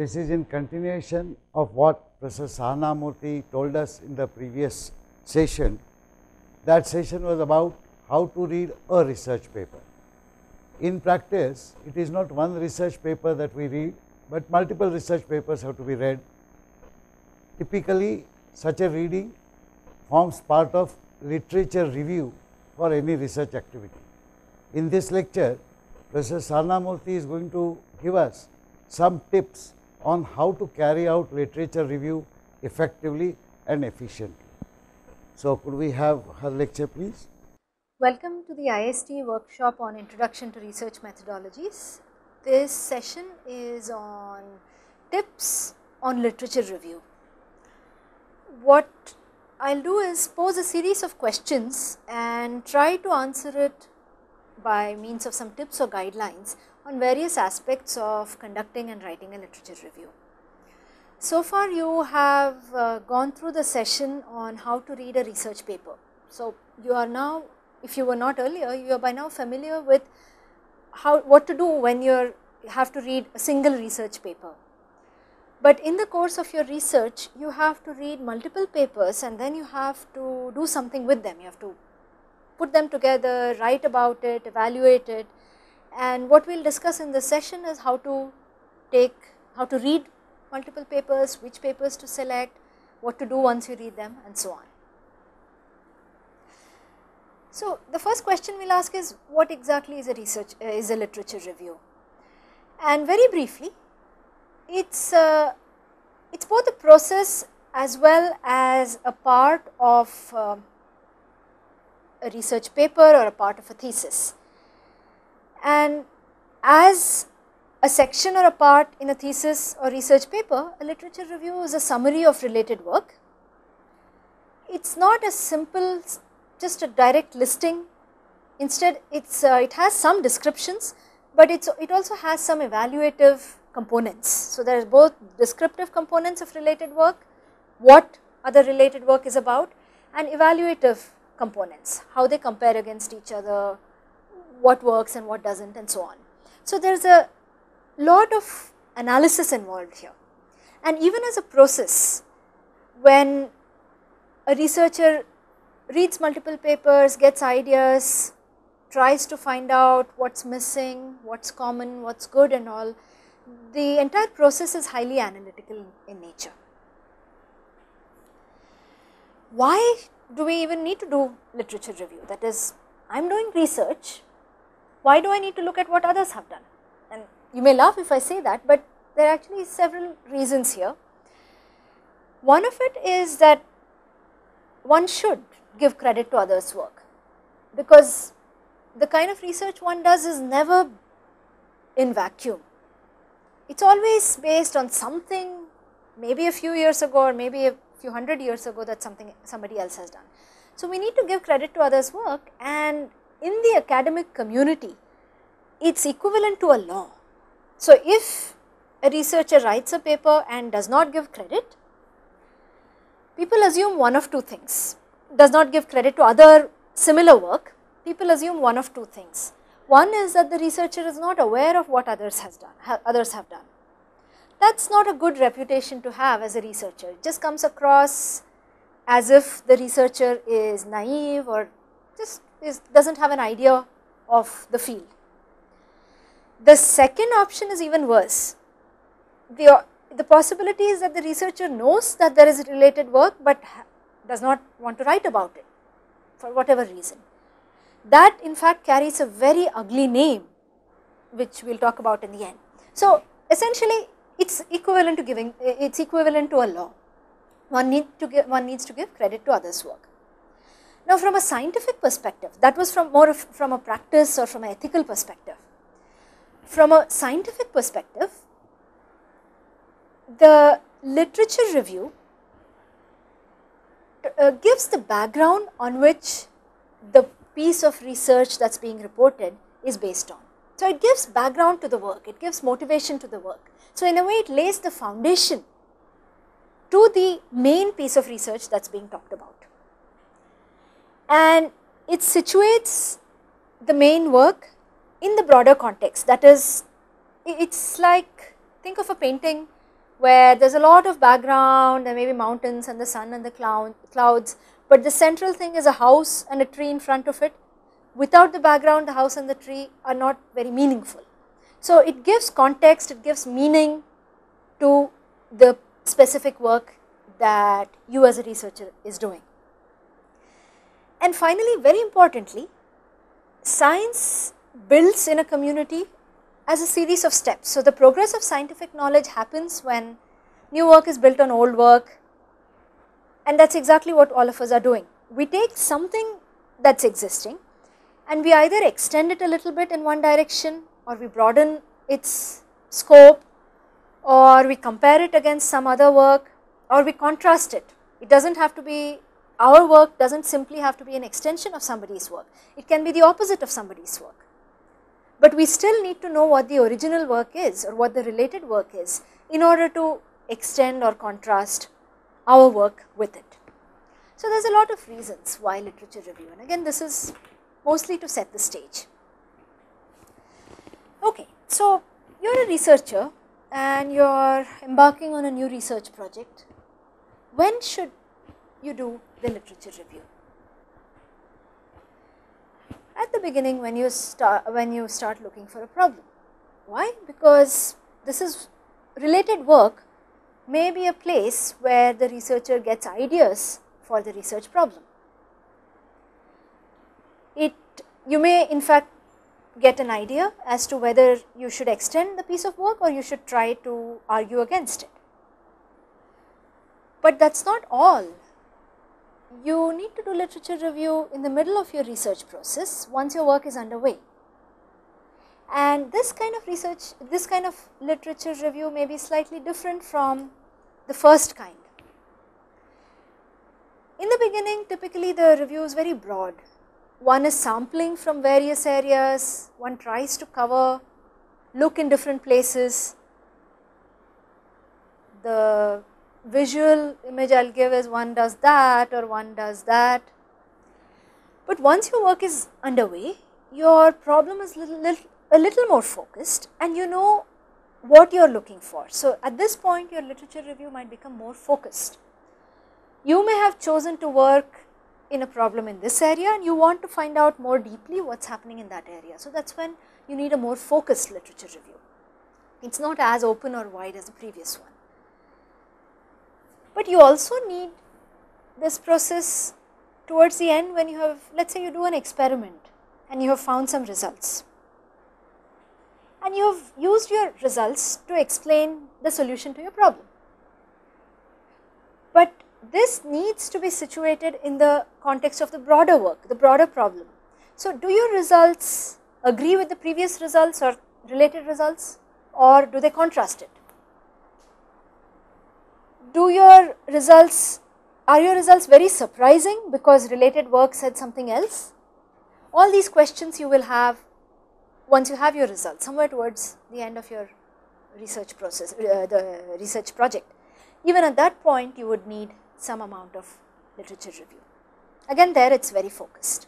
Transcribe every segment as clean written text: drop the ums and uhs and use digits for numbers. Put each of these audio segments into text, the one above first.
This is in continuation of what Professor Sahanamurthy told us in the previous session. That session was about how to read a research paper. In practice, it is not one research paper that we read, but multiple research papers have to be read. Typically, such a reading forms part of literature review for any research activity. In this lecture, Professor Sahanamurthy is going to give us some tips on how to carry out literature review effectively and efficiently. So, could we have her lecture, please? Welcome to the IST workshop on Introduction to Research Methodologies. This session is on tips on literature review. What I will do is pose a series of questions and try to answer it by means of some tips or guidelines on various aspects of conducting and writing a literature review. So far you have gone through the session on how to read a research paper. So you are now, if you were not earlier, you are by now familiar with what to do when you have to read a single research paper. But in the course of your research, you have to read multiple papers and then you have to do something with them. You have to put them together, write about it, evaluate it, and what we will discuss in this session is how to read multiple papers, which papers to select, what to do once you read them, and so on. So the first question we will ask is, what exactly is a literature review? And very briefly, it's both a process as well as a part of a research paper or a part of a thesis. And as a section or a part in a thesis or research paper, a literature review is a summary of related work. It's not a simple, just a direct listing. Instead, it has some descriptions, but it also has some evaluative components. So there is both descriptive components of related work, what other related work is about, and evaluative components, how they compare against each other, what works and what doesn't, and so on. So there is a lot of analysis involved here. And even as a process, when a researcher reads multiple papers, gets ideas, tries to find out what's missing, what's common, what's good and all, the entire process is highly analytical in nature. Why do we even need to do literature review? That is, I am doing research, why do I need to look at what others have done? And you may laugh if I say that, but there are actually several reasons here. One of it is that one should give credit to others' work, because the kind of research one does is never in vacuum. It's always based on something, maybe a few years ago or maybe a few hundred years ago that somebody else has done. So we need to give credit to others' work, and in the academic community, it's equivalent to a law. So if a researcher writes a paper and does not give credit, people assume one of two things. Does not give credit to other similar work, people assume one of two things. One is that the researcher is not aware of what others have done. That's not a good reputation to have as a researcher. It just comes across as if the researcher is naive or just doesn't have an idea of the field. The second option is even worse. The possibility is that the researcher knows that there is related work but does not want to write about it for whatever reason. That in fact carries a very ugly name, which we will talk about in the end. So essentially it's equivalent to a law. One needs to give credit to others' work. Now from a scientific perspective, that was more from a practice or from an ethical perspective. From a scientific perspective, the literature review gives the background on which the piece of research that's being reported is based on. So it gives background to the work, it gives motivation to the work. So in a way it lays the foundation to the main piece of research that's being talked about. And it situates the main work in the broader context. That is, it's like, think of a painting where there is a lot of background, there may be mountains and the sun and the clouds, but the central thing is a house and a tree in front of it. Without the background, the house and the tree are not very meaningful. So it gives context, it gives meaning to the specific work that you as a researcher is doing. And finally, very importantly, science builds in a community as a series of steps. So the progress of scientific knowledge happens when new work is built on old work, and that's exactly what all of us are doing. We take something that's existing and we either extend it a little bit in one direction, or we broaden its scope, or we compare it against some other work, or we contrast it. It doesn't have to be, our work doesn't simply have to be an extension of somebody's work. It can be the opposite of somebody's work. But we still need to know what the original work is or what the related work is in order to extend or contrast our work with it. So there is a lot of reasons why literature review, and again this is mostly to set the stage. Okay, so you are a researcher and you are embarking on a new research project. When should you do the literature review? At the beginning, when you start looking for a problem. Why? Because this is related work may be a place where the researcher gets ideas for the research problem. You may in fact get an idea as to whether you should extend the piece of work or you should try to argue against it. But that is not all. You need to do literature review in the middle of your research process once your work is underway. And this kind of research, this kind of literature review may be slightly different from the first kind. In the beginning, typically the review is very broad. One is sampling from various areas, one tries to cover, look in different places. The visual image I will give is one does that or one does that. But once your work is underway, your problem is a little more focused and you know what you are looking for. So at this point your literature review might become more focused. You may have chosen to work in a problem in this area and you want to find out more deeply what is happening in that area. So that is when you need a more focused literature review. It is not as open or wide as the previous one. But you also need this process towards the end when you have, let us say you do an experiment and you have found some results. And you have used your results to explain the solution to your problem. But this needs to be situated in the context of the broader work, the broader problem. So do your results agree with the previous results or related results, or do they contrast it? Are your results very surprising because related work said something else? All these questions you will have once you have your results somewhere towards the end of your research process, the research project. Even at that point you would need some amount of literature review. Again there it is very focused.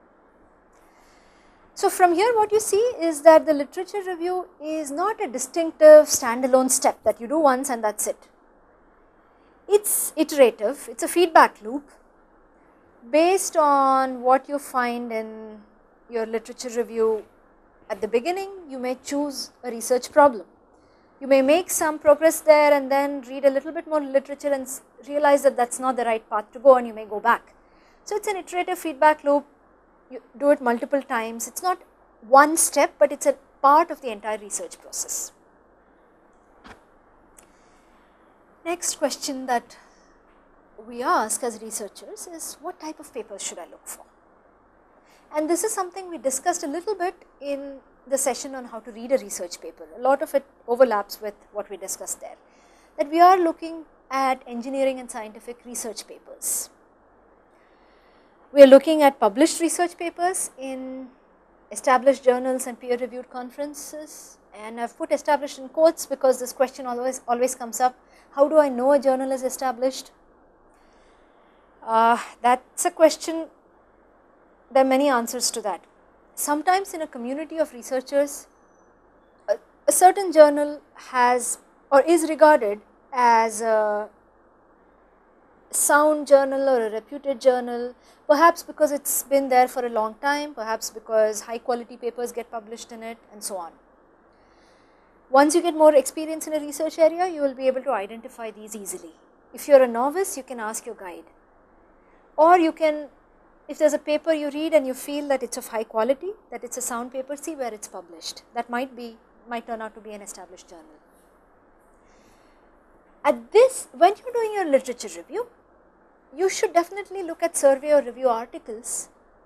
So from here what you see is that the literature review is not a distinctive standalone step that you do once and that is it. It is iterative, it is a feedback loop based on what you find in your literature review. At the beginning you may choose a research problem. You may make some progress there and then read a little bit more literature and realize that that is not the right path to go and you may go back. So it is an iterative feedback loop, you do it multiple times, it is not one step but it is a part of the entire research process. Next question that we ask as researchers is what type of papers should I look for? And this is something we discussed a little bit in the session on how to read a research paper. A lot of it overlaps with what we discussed there. That we are looking at engineering and scientific research papers. We are looking at published research papers in established journals and peer reviewed conferences, and I have put established in quotes because this question always comes up. How do I know a journal is established? That is a question, there are many answers to that. Sometimes in a community of researchers, a certain journal has or is regarded as a sound journal or a reputed journal, perhaps because it has been there for a long time, perhaps because high quality papers get published in it, and so on. Once you get more experience in a research area, you will be able to identify these easily. If you are a novice, you can ask your guide, or you can, if there is a paper you read and you feel that it is of high quality, that it is a sound paper, see where it is published. That might turn out to be an established journal. At this, when you are doing your literature review, you should definitely look at survey or review articles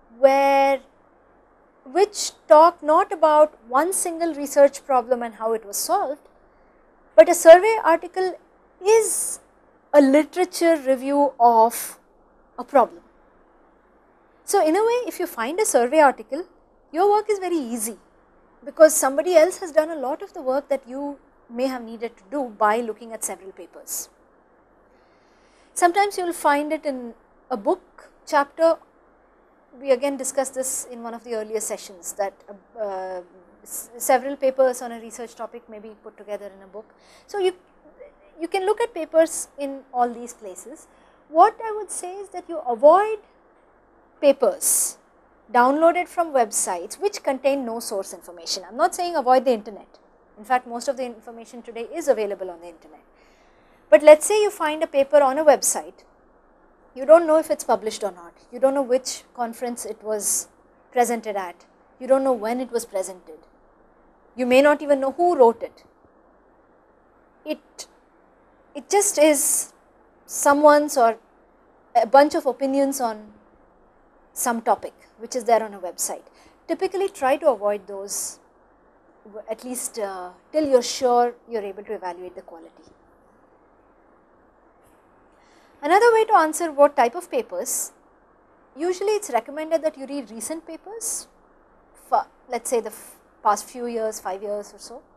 which talk not about one single research problem and how it was solved, but a survey article is a literature review of a problem. So in a way, if you find a survey article, your work is very easy, because somebody else has done a lot of the work that you may have needed to do by looking at several papers. Sometimes you will find it in a book chapter. We again discussed this in one of the earlier sessions, that several papers on a research topic may be put together in a book. So you can look at papers in all these places. What I would say is that you avoid papers downloaded from websites which contain no source information. I am not saying avoid the internet. In fact, most of the information today is available on the internet. But let us say you find a paper on a website, you do not know if it is published or not, you do not know which conference it was presented at, you do not know when it was presented, you may not even know who wrote it. It just is someone's or a bunch of opinions on some topic which is there on a website. Typically try to avoid those, at least till you are sure you are able to evaluate the quality. Another way to answer what type of papers, usually it is recommended that you read recent papers, for let us say the past few years, 5 years or so.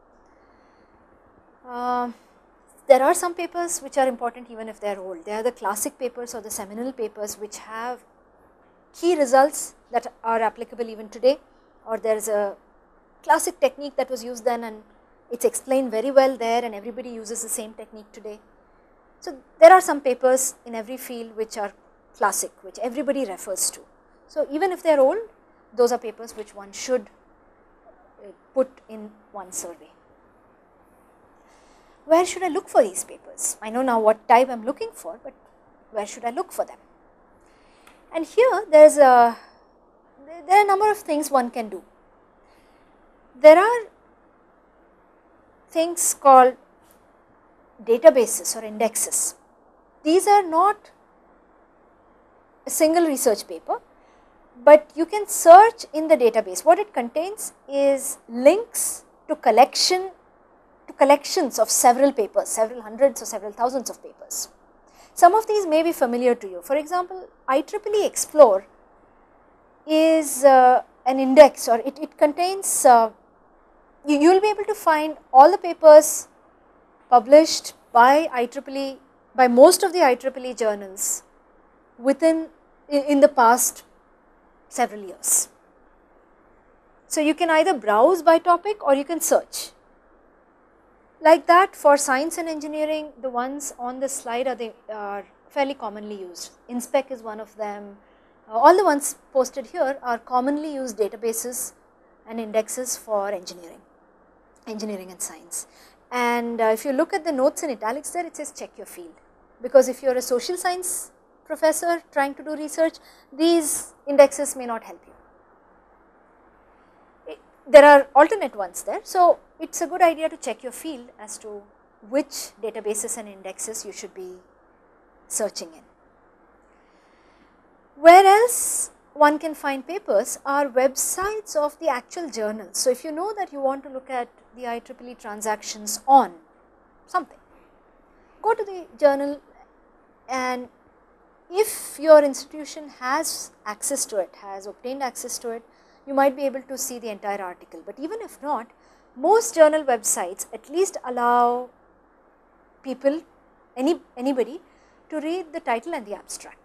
There are some papers which are important even if they are old. They are the classic papers or the seminal papers which have key results that are applicable even today, or there is a classic technique that was used then and it is explained very well there and everybody uses the same technique today. So there are some papers in every field which are classic, which everybody refers to. So even if they are old, those are papers which one should put in one survey. Where should I look for these papers? I know now what type I am looking for, but where should I look for them? And here there are a number of things one can do. There are things called databases or indexes. These are not a single research paper, but you can search in the database. What it contains is links to collections of several papers, several hundreds or several thousands of papers. Some of these may be familiar to you. For example, IEEE Explore is an index, or it contains, you will be able to find all the papers published by IEEE, by most of the IEEE journals in the past several years. So you can either browse by topic or you can search. Like that, for science and engineering, the ones on the slide are fairly commonly used. InSpec is one of them. All the ones posted here are commonly used databases and indexes for engineering and science. And if you look at the notes in italics there, it says check your field, because if you are a social science professor trying to do research, these indexes may not help you. There are alternate ones there, so it is a good idea to check your field as to which databases and indexes you should be searching in. Where else one can find papers are websites of the actual journals. So if you know that you want to look at the IEEE transactions on something, go to the journal, and if your institution has access to it, has obtained access to it, you might be able to see the entire article. But even if not, most journal websites at least allow people, anybody, to read the title and the abstract.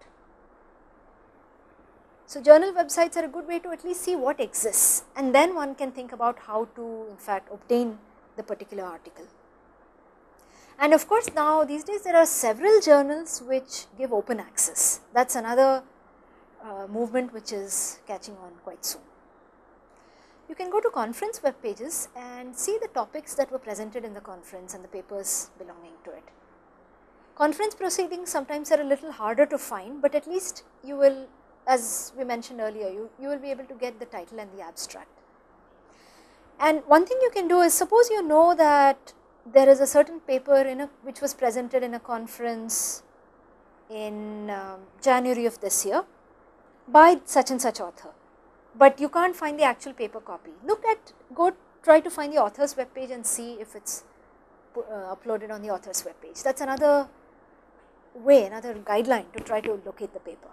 So journal websites are a good way to at least see what exists, and then one can think about how to in fact obtain the particular article. And of course, now these days there are several journals which give open access. That is another movement which is catching on quite soon. You can go to conference web pages and see the topics that were presented in the conference and the papers belonging to it. Conference proceedings sometimes are a little harder to find, but at least you will, as we mentioned earlier, you will be able to get the title and the abstract. And one thing you can do is, suppose you know that there is a certain paper which was presented in a conference in January of this year by such and such author, but you can't find the actual paper copy. Go try to find the author's web page and see if it's uploaded on the author's web page. That's another way, another guideline to try to locate the paper.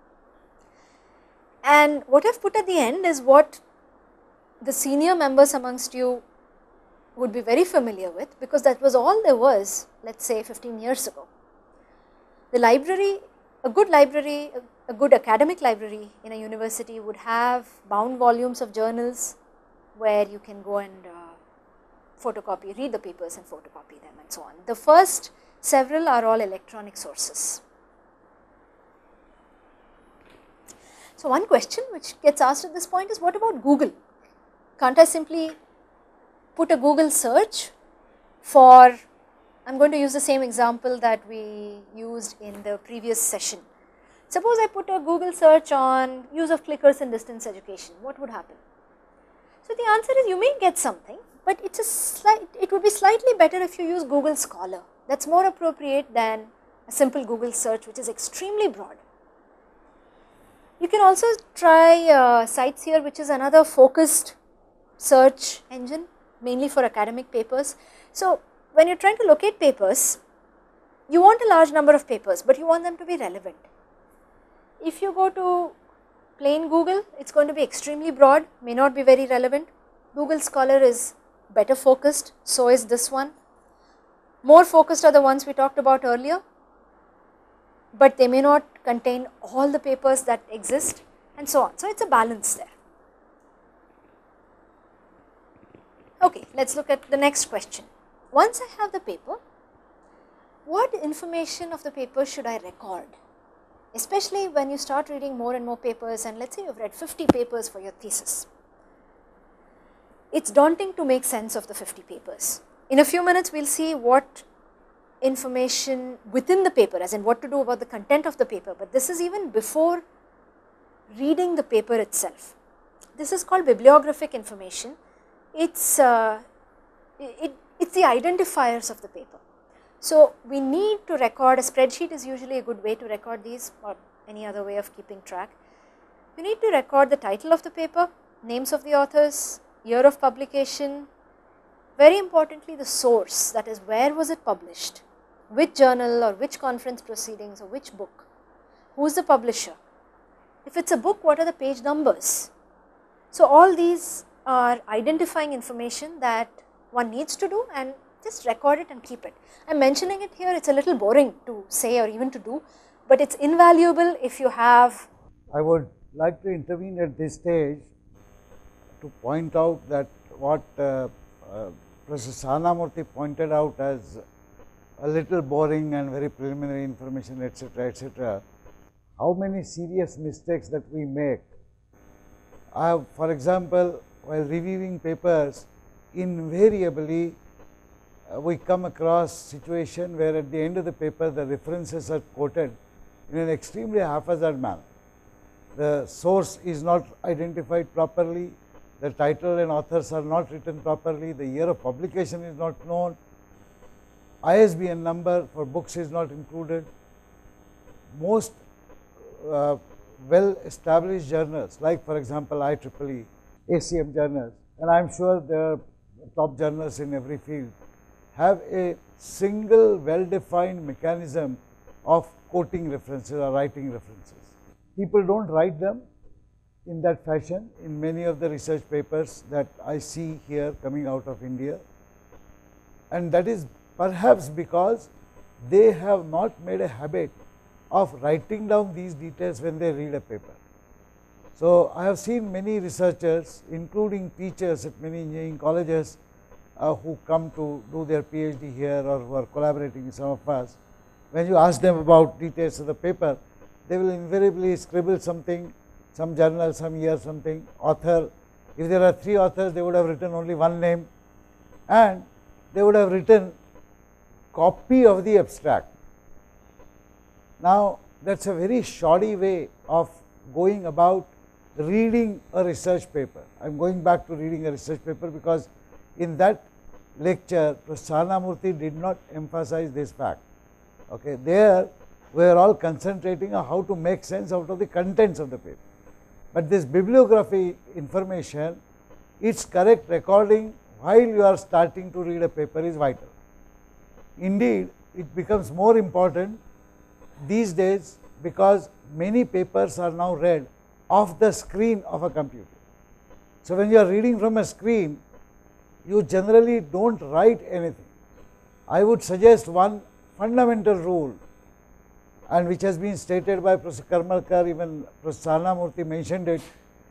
And what I've put at the end is what the senior members amongst you would be very familiar with, because that was all there was, let's say 15 years ago. The library, a good academic library in a university would have bound volumes of journals where you can go and read the papers and photocopy them and so on. The first several are all electronic sources. So one question which gets asked at this point is, what about Google? Can't I simply put a Google search for, I'm going to use the same example that we used in the previous session. Suppose I put a Google search on use of clickers in distance education, what would happen? So the answer is, you may get something, but it would be slightly better if you use Google Scholar. That's more appropriate than a simple Google search, which is extremely broad. You can also try Sites Here, which is another focused search engine, mainly for academic papers. So when you're trying to locate papers, you want a large number of papers, but you want them to be relevant. If you go to plain Google, it's going to be extremely broad, may not be very relevant. Google Scholar is better focused, so is this one. More focused are the ones we talked about earlier, but they may not contain all the papers that exist, and so on. So it's a balance there. Okay, let's look at the next question. Once I have the paper, what information of the paper should I record? Especially when you start reading more and more papers, and let's say you've read 50 papers for your thesis. It's daunting to make sense of the 50 papers. In a few minutes, we'll see what information within the paper, as in what to do about the content of the paper, but this is even before reading the paper itself. This is called bibliographic information. It's the identifiers of the paper. So we need to record, a spreadsheet is usually a good way to record these, or any other way of keeping track. You need to record the title of the paper, names of the authors, year of publication, very importantly the source, that is where was it published, which journal or which conference proceedings or which book, who is the publisher. If it's a book, what are the page numbers? So all these are identifying information that one needs to do, and just record it and keep it. I am mentioning it here, it's a little boring to say or even to do, but it's invaluable if you have. I would like to intervene at this stage to point out that what Professor Sahanamurthy pointed out as a little boring and very preliminary information, etc., etc., how many serious mistakes that we make. I have, for example, while reviewing papers, invariably we come across situation where at the end of the paper the references are quoted in an extremely haphazard manner. The source is not identified properly, the title and authors are not written properly, the year of publication is not known, ISBN number for books is not included. Most well established journals, like for example IEEE, ACM journals, and I am sure there are top journals in every field, have a single well defined mechanism of quoting references or writing references. People do not write them in that fashion in many of the research papers that I see here coming out of India, and that is perhaps because they have not made a habit of writing down these details when they read a paper. So I have seen many researchers, including teachers at many engineering colleges, who come to do their PhD here or who are collaborating with some of us, when you ask them about details of the paper, they will invariably scribble something, some journal, some year, something, author. If there are 3 authors, they would have written only one name, and they would have written copy of the abstract. Now, that is a very shoddy way of going about reading a research paper. I am going back to reading a research paper because in that lecture, Professor Saranamurthy did not emphasize this fact. Okay. There we are all concentrating on how to make sense out of the contents of the paper, but this bibliography information, its correct recording while you are starting to read a paper is vital. Indeed, it becomes more important these days because many papers are now read off the screen of a computer. So, when you are reading from a screen, you generally do not write anything. I would suggest one fundamental rule, and which has been stated by Professor Karmarkar, even Professor Saranamurthy mentioned it: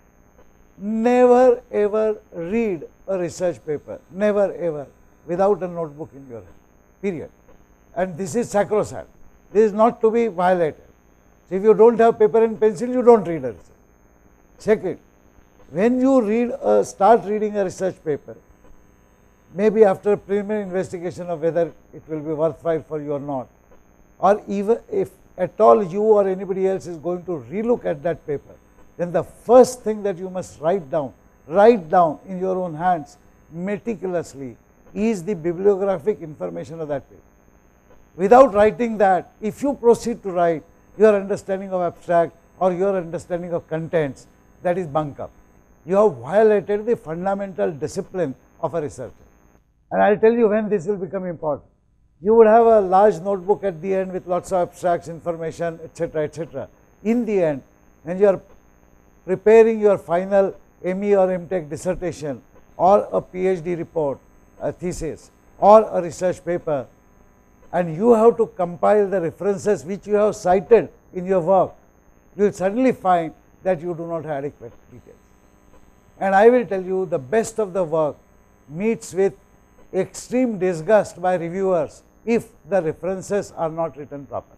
never ever read a research paper, never ever, without a notebook in your hand, period. And this is sacrosanct, this is not to be violated. So, if you do not have paper and pencil, you do not read a research. Second, when you start reading a research paper, maybe after a preliminary investigation of whether it will be worthwhile for you or not, or even if at all you or anybody else is going to relook at that paper, then the first thing that you must write down in your own hands meticulously is the bibliographic information of that paper. Without writing that, if you proceed to write your understanding of abstract or your understanding of contents, that is bunk up. You have violated the fundamental discipline of a researcher. And I will tell you when this will become important. You would have a large notebook at the end with lots of abstracts, information, etc., etc. In the end, when you are preparing your final ME or MTech dissertation or a PhD report, a thesis or a research paper, and you have to compile the references which you have cited in your work, you will suddenly find that you do not have adequate details. And I will tell you, the best of the work meets with extreme disgust by reviewers if the references are not written properly.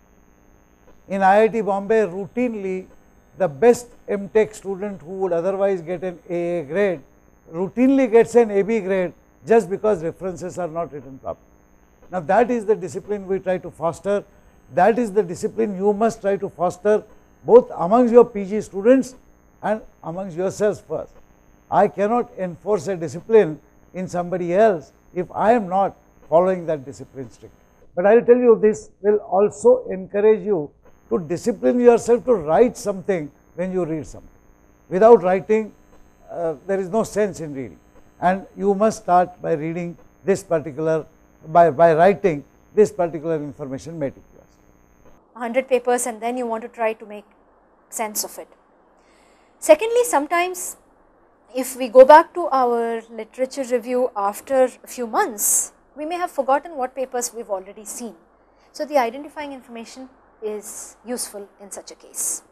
In IIT Bombay, routinely the best MTech student who would otherwise get an AA grade routinely gets an AB grade just because references are not written properly. Now, that is the discipline we try to foster, that is the discipline you must try to foster both amongst your PG students and amongst yourselves first. I cannot enforce a discipline in somebody else if I am not following that discipline strictly. But I will tell you, this will also encourage you to discipline yourself to write something when you read something. Without writing, there is no sense in reading, and you must start by reading this particular, by writing this particular information meticulously. 100 papers and then you want to try to make sense of it. Secondly, sometimes if we go back to our literature review after a few months, we may have forgotten what papers we have already seen. So, the identifying information is useful in such a case.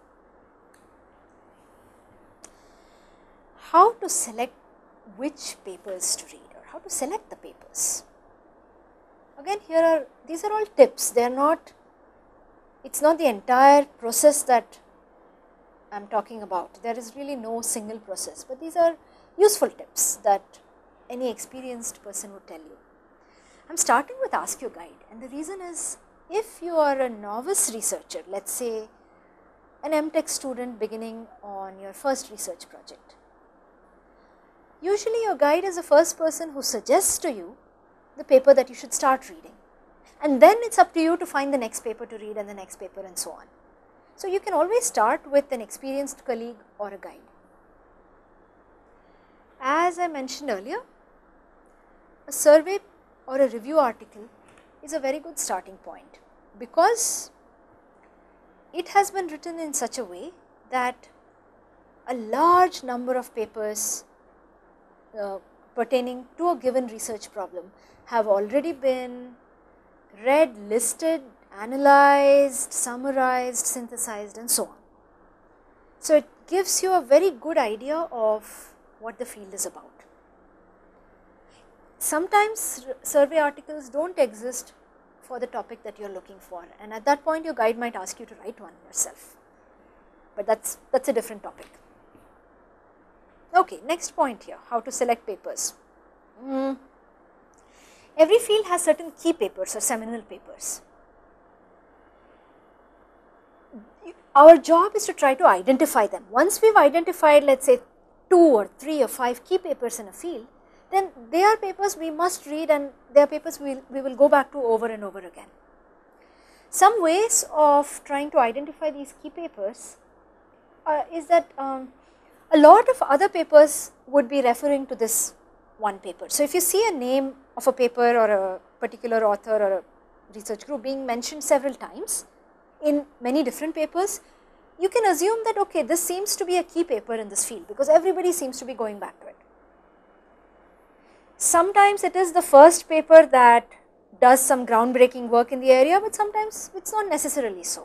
How to select which papers to read or how to select the papers? Again, these are all tips, they are not, it is not the entire process that I am talking about. There is really no single process, but these are useful tips that any experienced person would tell you. I am starting with Ask Your Guide, and the reason is, if you are a novice researcher, let us say an MTech student beginning on your first research project, usually your guide is the first person who suggests to you the paper that you should start reading, and then it is up to you to find the next paper to read and the next paper and so on. So, you can always start with an experienced colleague or a guide. As I mentioned earlier, a survey or a review article is a very good starting point, because it has been written in such a way that a large number of papers pertaining to a given research problem have already been read, listed, analyzed, summarized, synthesized and so on. So, it gives you a very good idea of what the field is about. sometimes survey articles do not exist for the topic that you are looking for, and at that point your guide might ask you to write one yourself, but that is a different topic. Okay, next point here, how to select papers. Every field has certain key papers or seminal papers. Our job is to try to identify them. Once we have identified, let us say 2 or 3 or 5 key papers in a field, then they are papers we must read, and they are papers we will go back to over and over again. Some ways of trying to identify these key papers is that a lot of other papers would be referring to this one paper. So, if you see a name of a paper or a particular author or a research group being mentioned several times in many different papers, you can assume that okay, this seems to be a key paper in this field because everybody seems to be going back to it. Sometimes it is the first paper that does some groundbreaking work in the area, but sometimes it is not necessarily so.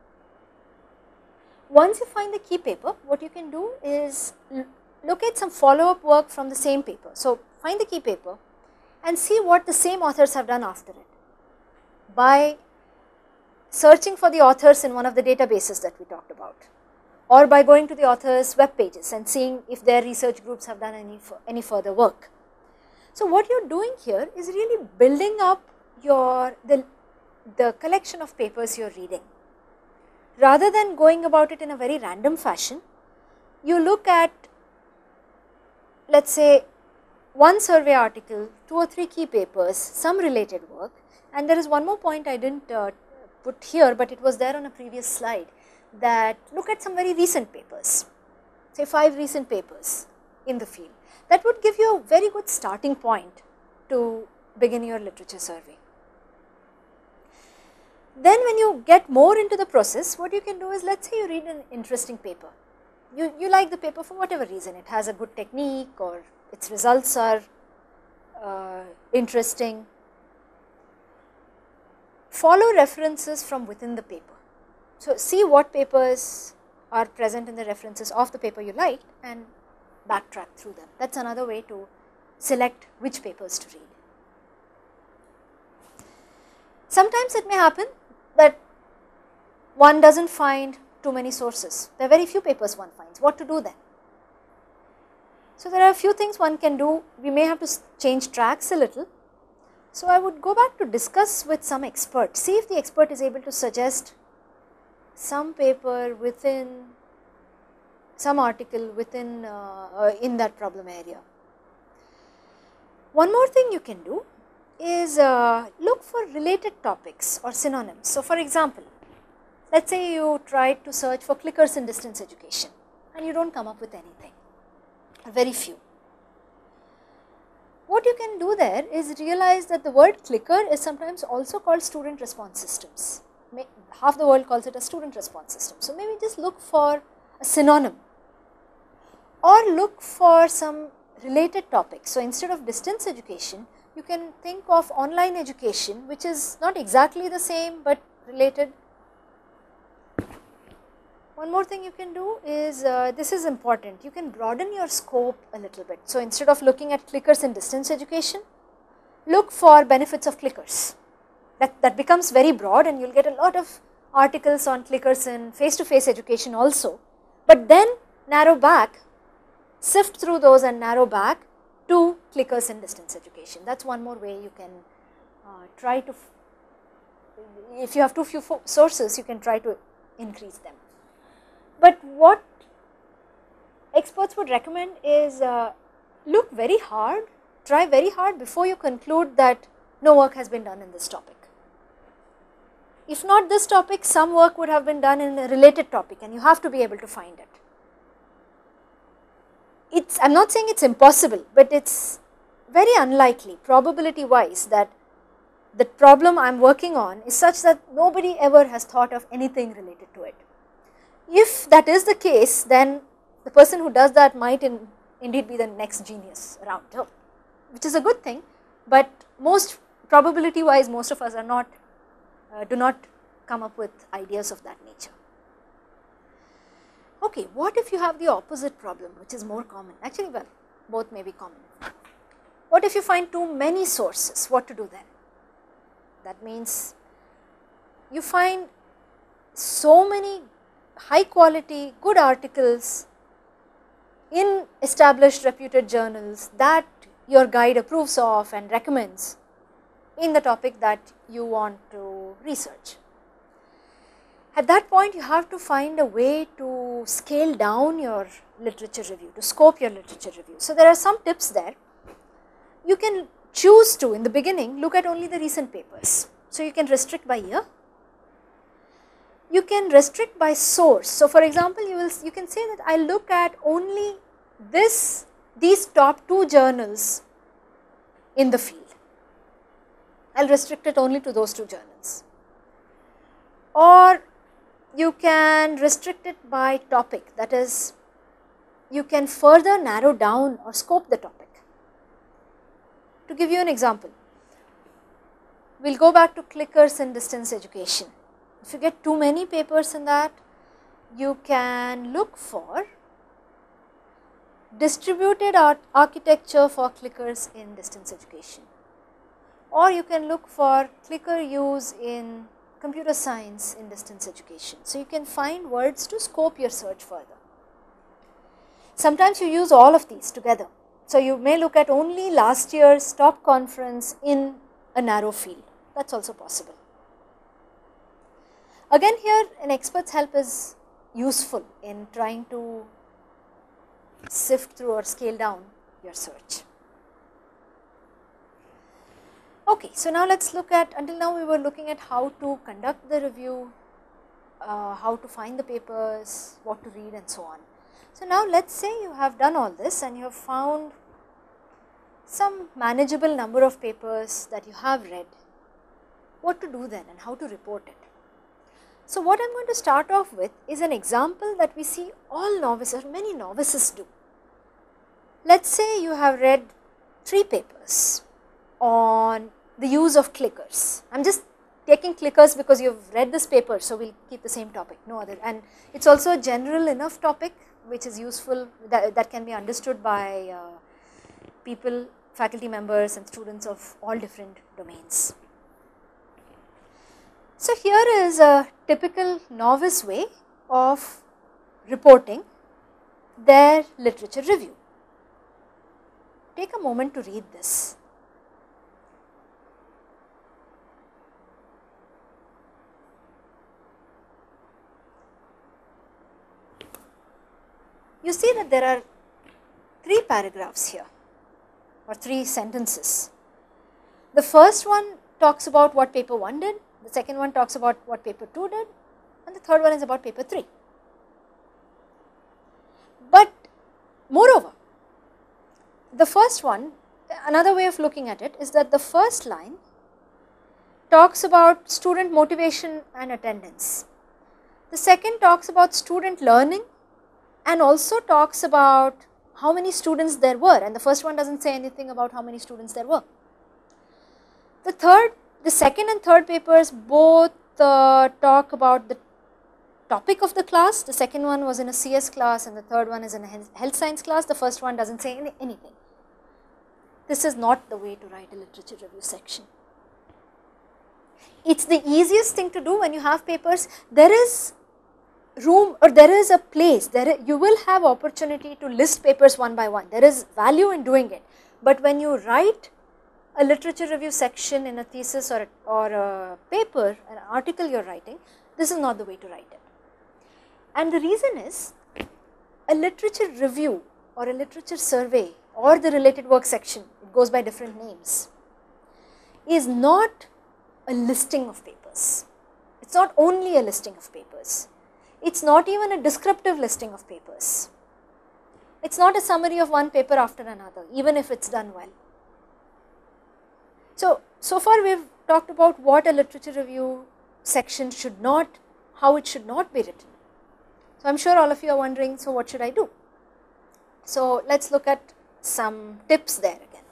Once you find the key paper, what you can do is locate some follow-up work from the same paper. So, find the key paper and see what the same authors have done after it by searching for the authors in one of the databases that we talked about, or by going to the authors' web pages and seeing if their research groups have done any further work. So, what you are doing here is really building up the collection of papers you are reading. Rather than going about it in a very random fashion, you look at, let us say, one survey article, 2 or 3 key papers, some related work, and there is one more point I did not put here, but it was there on a previous slide, that look at some very recent papers, say 5 recent papers in the field. That would give you a very good starting point to begin your literature survey. Then when you get more into the process, what you can do is, let us say you read an interesting paper. You like the paper for whatever reason, it has a good technique or its results are interesting. Follow references from within the paper. So, see what papers are present in the references of the paper you liked and backtrack through them. That is another way to select which papers to read. Sometimes it may happen that one does not find too many sources. There are very few papers one finds. What to do then? So, there are a few things one can do. We may have to change tracks a little. So, I would go back to discuss with some expert, see if the expert is able to suggest some paper within, some article within in that problem area. One more thing you can do is look for related topics or synonyms. So, for example, let us say you tried to search for clickers in distance education and you do not come up with anything, very few. What you can do there is realize that the word clicker is sometimes also called student response systems. Half the world calls it a student response system. So, maybe just look for a synonym or look for some related topics. So, instead of distance education, you can think of online education, which is not exactly the same, but related. One more thing you can do is, this is important, you can broaden your scope a little bit. So, instead of looking at clickers in distance education, look for benefits of clickers. That becomes very broad and you will get a lot of articles on clickers in face-to-face education also, but then narrow back, sift through those and narrow back to clickers in distance education. That is one more way you can try to, if you have too few sources, you can try to increase them. But what experts would recommend is look very hard, try very hard before you conclude that no work has been done in this topic. If not this topic, some work would have been done in a related topic and you have to be able to find it. I am not saying it is impossible, but it is very unlikely, probability wise, that the problem I am working on is such that nobody ever has thought of anything related to it. If that is the case, then the person who does that might indeed be the next genius around, which is a good thing, but most probability wise, most of us are not, do not come up with ideas of that nature. Okay, what if you have the opposite problem, which is more common? Actually, well, both may be common. What if you find too many sources? What to do then? That means you find so many high quality good articles in established reputed journals that your guide approves of and recommends in the topic that you want to research. At that point, you have to find a way to scale down your literature review, to scope your literature review. So, there are some tips there. You can choose to, in the beginning, look at only the recent papers. So, you can restrict by year. You can restrict by source. So, for example, you can say that I look at only these top 2 journals in the field. I will restrict it only to those 2 journals. Or you can restrict it by topic, that is, you can further narrow down or scope the topic. To give you an example, we will go back to clickers in distance education. If you get too many papers in that, you can look for distributed architecture for clickers in distance education, or you can look for clicker use in computer science in distance education. So, you can find words to scope your search further. Sometimes you use all of these together. So, you may look at only last year's top conference in a narrow field, that is also possible. Again, here an expert's help is useful in trying to sift through or scale down your search. Okay, so now let us look at, until now we were looking at how to conduct the review, how to find the papers, what to read and so on. So now let us say you have done all this and you have found some manageable number of papers that you have read. What to do then and how to report it? So what I am going to start off with is an example that we see all novices, many novices do. Let us say you have read 3 papers on the use of clickers. I am just taking clickers because you have read this paper, so we will keep the same topic, no other, and it is also a general enough topic which is useful, that can be understood by people, faculty members and students of all different domains. So here is a typical novice way of reporting their literature review. Take a moment to read this. You see that there are 3 paragraphs here or 3 sentences. The first one talks about what paper 1 did, the second one talks about what paper 2 did, and the third one is about paper 3. But moreover, the first one, another way of looking at it is that the first line talks about student motivation and attendance. The second talks about student learning and also talks about how many students there were, and the first one does not say anything about how many students there were. The second and third papers both talk about the topic of the class. The second one was in a CS class and the third one is in a health science class. The first one does not say anything. This is not the way to write a literature review section. It is the easiest thing to do when you have papers. There is room or there is a place, you will have opportunity to list papers one by one. There is value in doing it. But when you write a literature review section in a thesis or a paper, an article you are writing, this is not the way to write it. And the reason is, a literature review or a literature survey or the related work section, it goes by different names, is not a listing of papers. It is not only a listing of papers. It is not even a descriptive listing of papers. It is not a summary of one paper after another, even if it is done well. So far we have talked about what a literature review section should not, how it should not be written. So I am sure all of you are wondering, so what should I do? So let us look at some tips there again.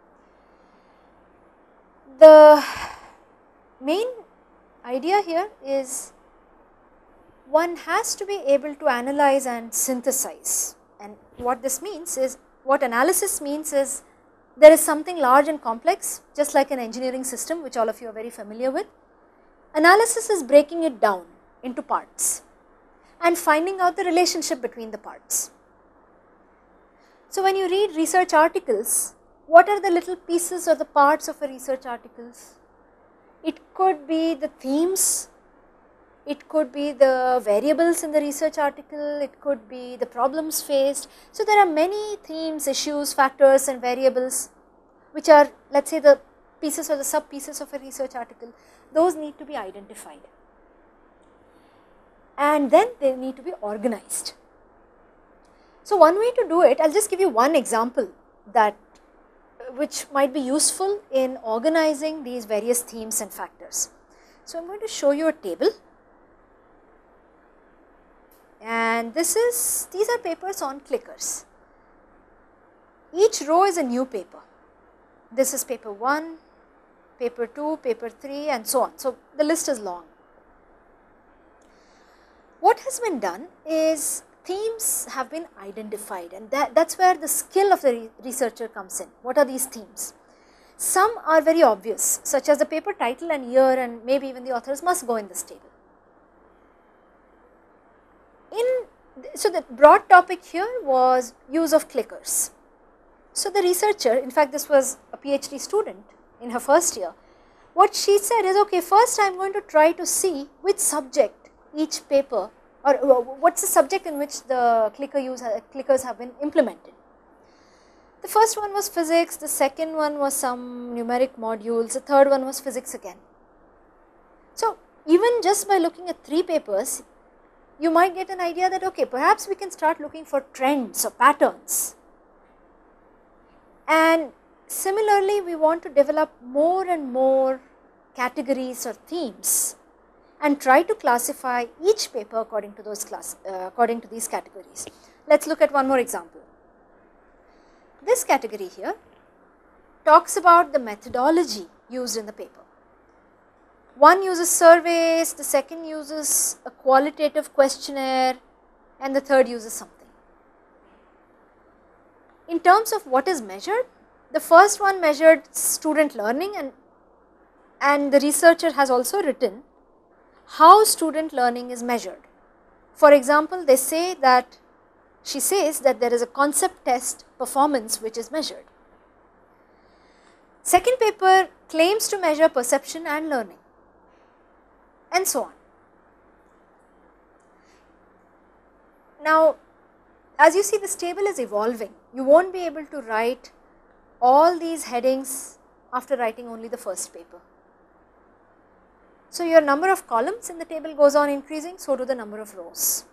The main idea here is one has to be able to analyze and synthesize, and what this means is, what analysis means is there is something large and complex, just like an engineering system, which all of you are very familiar with. Analysis is breaking it down into parts and finding out the relationship between the parts. So when you read research articles, what are the little pieces or the parts of a research articles? It could be the themes, it could be the variables in the research article, it could be the problems faced. So there are many themes, issues, factors and variables which are, let us say, the pieces or the sub pieces of a research article. Those need to be identified and then they need to be organized. So one way to do it, I will just give you one example that which might be useful in organizing these various themes and factors. So I am going to show you a table, and these are papers on clickers. Each row is a new paper. This is paper 1, paper 2, paper 3 and so on. So the list is long. What has been done is themes have been identified, and that is where the skill of the researcher comes in. What are these themes? Some are very obvious, such as the paper title and year, and maybe even the authors must go in this table. So the broad topic here was use of clickers. So the researcher, in fact this was a PhD student in her first year, what she said is, okay, first I am going to try to see which subject each paper, or what is the subject in which the clickers have been implemented. The first one was physics, the second one was some numeric modules, the third one was physics again. So even just by looking at 3 papers, you might get an idea that, okay, perhaps we can start looking for trends or patterns. And similarly, we want to develop more and more categories or themes and try to classify each paper according to these categories. Let us look at one more example. This category here talks about the methodology used in the paper. One uses surveys, the second uses a qualitative questionnaire, and the third uses something. In terms of what is measured, the first one measured student learning, and the researcher has also written how student learning is measured. For example, she says that there is a concept test performance which is measured. Second paper claims to measure perception and learning, and so on. Now, as you see, this table is evolving. You won't be able to write all these headings after writing only the first paper. So your number of columns in the table goes on increasing, so do the number of rows.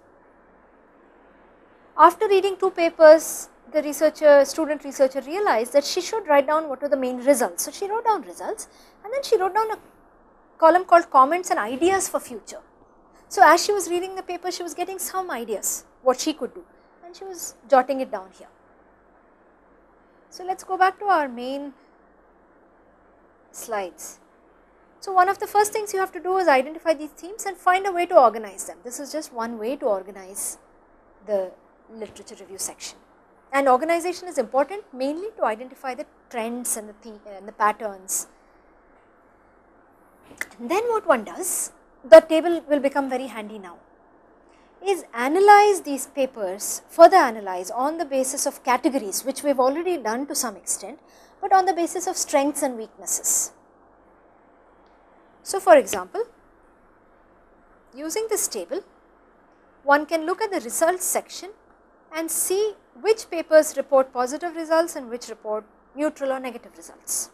After reading 2 papers, the student researcher realized that she should write down what were the main results. So she wrote down results, and then she wrote down a column called comments and ideas for future. So as she was reading the paper, she was getting some ideas what she could do, and she was jotting it down here. So let us go back to our main slides. So one of the first things you have to do is identify these themes and find a way to organize them. This is just one way to organize the literature review section. And organization is important mainly to identify the trends and the patterns. And then what one does, the table will become very handy now, is analyze these papers, further analyze on the basis of categories, which we have already done to some extent, but on the basis of strengths and weaknesses. So for example, using this table, one can look at the results section and see which papers report positive results and which report neutral or negative results.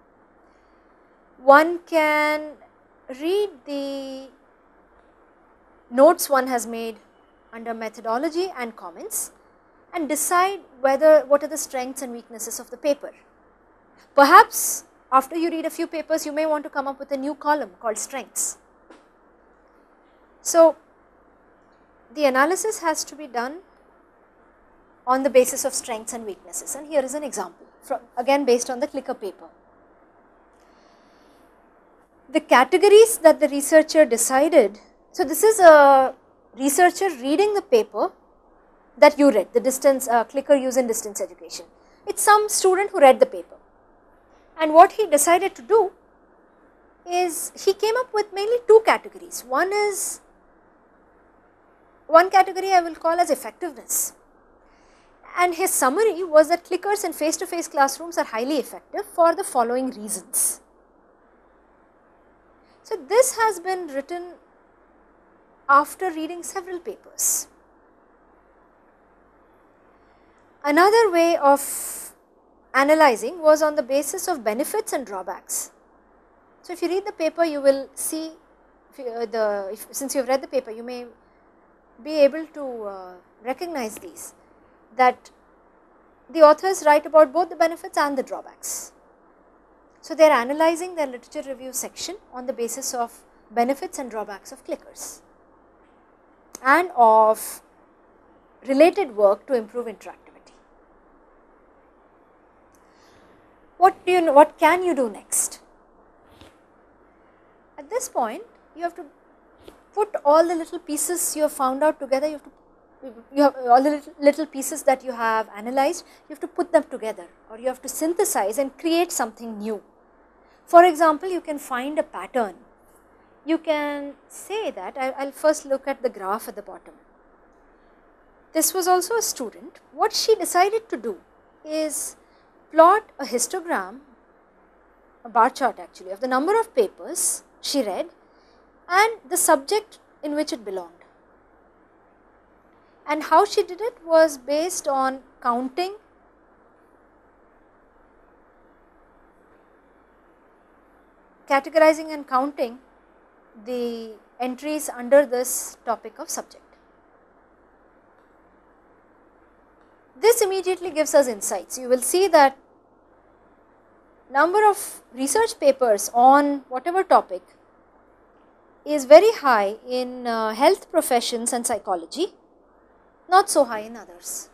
One can read the notes one has made under methodology and comments and decide what are the strengths and weaknesses of the paper. Perhaps after you read a few papers, you may want to come up with a new column called strengths. So the analysis has to be done on the basis of strengths and weaknesses, and here is an example again based on the clicker paper. The categories that the researcher decided, so this is a researcher reading the paper that you read, the clicker use in distance education. it is some student who read the paper, and what he decided to do is he came up with mainly two categories. One category I will call as effectiveness, and his summary was that clickers in face-to-face classrooms are highly effective for the following reasons. So, this has been written after reading several papers. Another way of analyzing was on the basis of benefits and drawbacks. So, if you read the paper, you will see, since you have read the paper, you may be able to recognize these, that the authors write about both the benefits and the drawbacks. So, they are analyzing their literature review section on the basis of benefits and drawbacks of clickers and of related work to improve interactivity. What can you do next? At this point, you have to put all the little pieces you have found out together. You have all the little pieces that you have analyzed, you have to put them together, or you have to synthesize and create something new. For example, you can find a pattern. You can say that, I will first look at the graph at the bottom. This was also a student. What she decided to do is plot a histogram, a bar chart actually, of the number of papers she read and the subject in which it belonged. And how she did it was based on counting categorizing and counting the entries under this topic of subject. This immediately gives us insights. You will see that number of research papers on whatever topic is very high in health professions and psychology, not so high in others.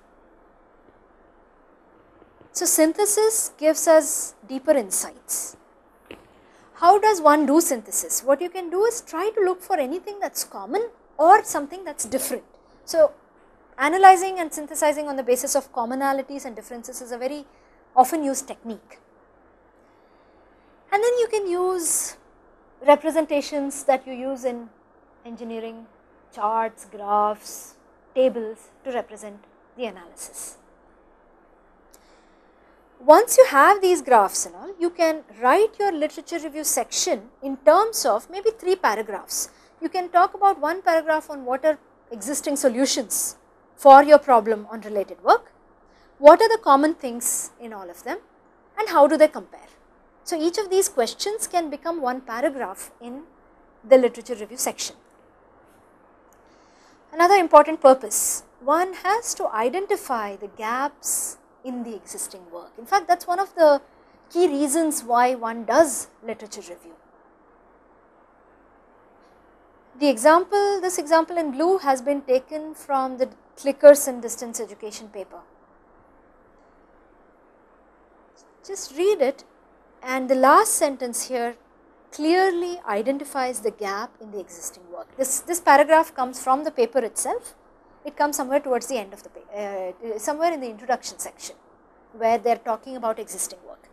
So, synthesis gives us deeper insights. How does one do synthesis? What you can do is try to look for anything that is common or something that is different. So, analyzing and synthesizing on the basis of commonalities and differences is a very often used technique. And then you can use representations that you use in engineering, charts, graphs, tables to represent the analysis. Once you have these graphs and all, you can write your literature review section in terms of maybe 3 paragraphs. You can talk about 1 paragraph on what are existing solutions for your problem on related work, what are the common things in all of them, and how do they compare. So, each of these questions can become 1 paragraph in the literature review section. Another important purpose, one has to identify the gaps in the existing work. In fact, that is one of the key reasons why one does literature review. This example in blue has been taken from the clickers in distance education paper. Just read it, and the last sentence here clearly identifies the gap in the existing work. This paragraph comes from the paper itself. It comes somewhere towards the end of the paper, somewhere in the introduction section, where they are talking about existing work.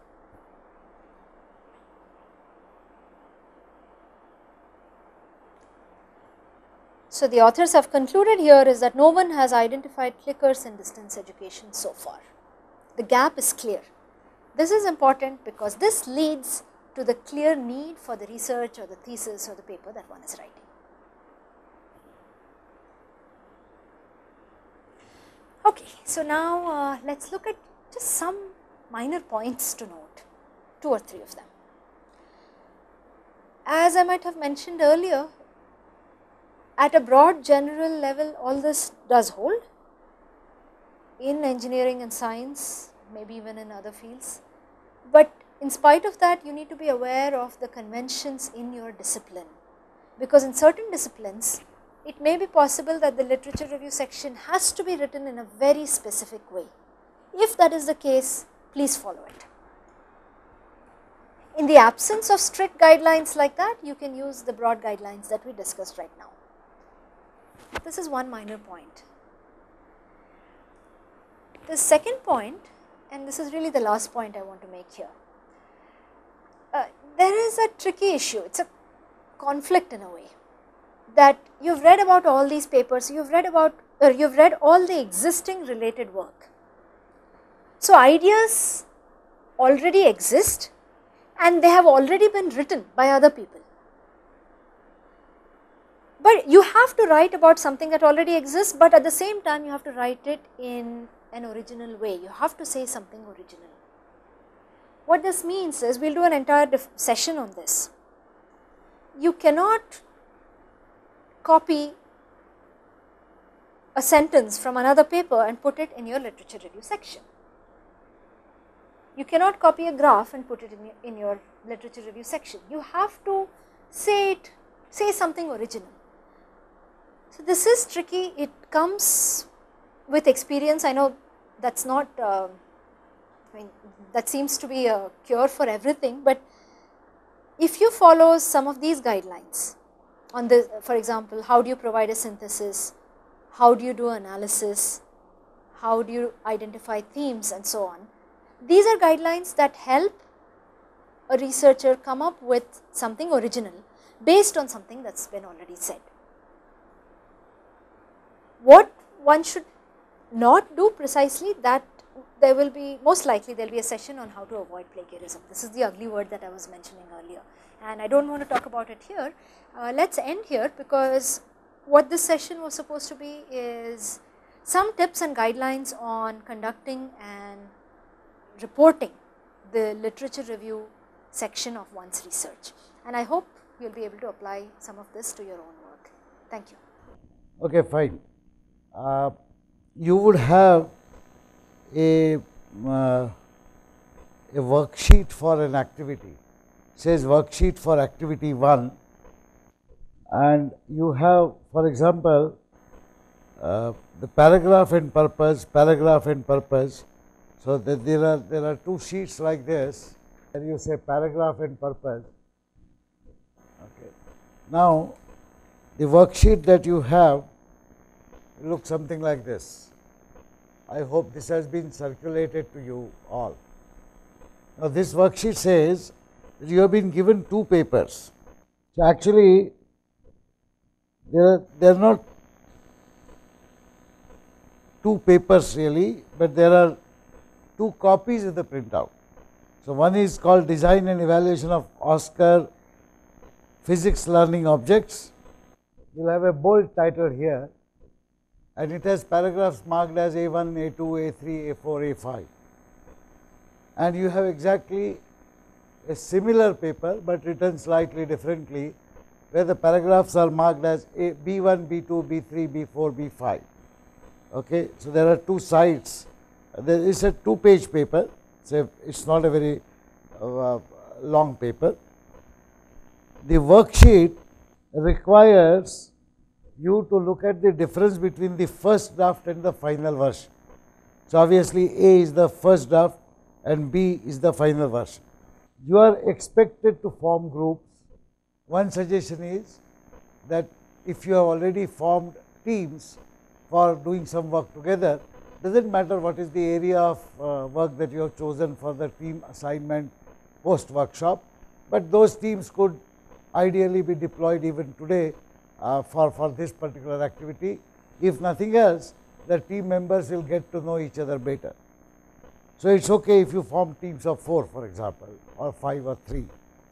So, the authors have concluded here is that no one has identified clickers in distance education so far. The gap is clear. This is important because this leads to the clear need for the research or the thesis or the paper that one is writing. Okay, so now let us look at just some minor points to note, 2 or 3 of them. As I might have mentioned earlier, at a broad general level, all this does hold in engineering and science, maybe even in other fields. But in spite of that, you need to be aware of the conventions in your discipline, because in certain disciplines, it may be possible that the literature review section has to be written in a very specific way. If that is the case, please follow it. In the absence of strict guidelines like that, you can use the broad guidelines that we discussed right now. This is one minor point. The second point and this is really the last point I want to make here, there is a tricky issue, it is a conflict in a way, that you have read about all these papers, you have read about, you have read all the existing related work. So, ideas already exist and they have already been written by other people. But you have to write about something that already exists, but at the same time you have to write it in an original way, you have to say something original. What this means is, we will do an entire session on this. You cannot copy a sentence from another paper and put it in your literature review section. You cannot copy a graph and put it in your literature review section. You have to say something original. So, this is tricky, it comes with experience. I know that is not, that seems to be a cure for everything, but if you follow some of these guidelines on the, for example, how do you provide a synthesis, how do you do analysis, how do you identify themes and so on. These are guidelines that help a researcher come up with something original based on something that has been already said. What one should not do precisely, that there will be, most likely there will be a session on how to avoid plagiarism. This is the ugly word that I was mentioning earlier, and I do not want to talk about it here. Let us end here, because what this session was supposed to be is some tips and guidelines on conducting and reporting the literature review section of one's research, and I hope you will be able to apply some of this to your own work. Thank you. Okay, fine. You would have a worksheet for an activity, says worksheet for activity 1, and you have, for example, the paragraph and purpose, paragraph and purpose. So, that there are two sheets like this, and you say paragraph and purpose. Okay. Now, the worksheet that you have looks something like this. I hope this has been circulated to you all. Now, this worksheet says that you have been given 2 papers. So, actually they are not 2 papers really, but there are 2 copies of the printout. So, one is called Design and Evaluation of OSCAR Physics Learning Objects. You will have a bold title here, and it has paragraphs marked as A1, A2, A3, A4, A5. And you have exactly a similar paper, but written slightly differently, where the paragraphs are marked as B1, B2, B3, B4, B5. Okay. So, there are 2 sides. There is a 2-page paper, so it is not a very long paper. The worksheet requires you to look at the difference between the first draft and the final version. So, obviously, A is the first draft and B is the final version. You are expected to form groups. One suggestion is that if you have already formed teams for doing some work together, does not matter what is the area of work that you have chosen for the team assignment post workshop, but those teams could ideally be deployed even today for this particular activity. If nothing else, the team members will get to know each other better. So, it is okay if you form teams of 4, for example, or 5 or 3.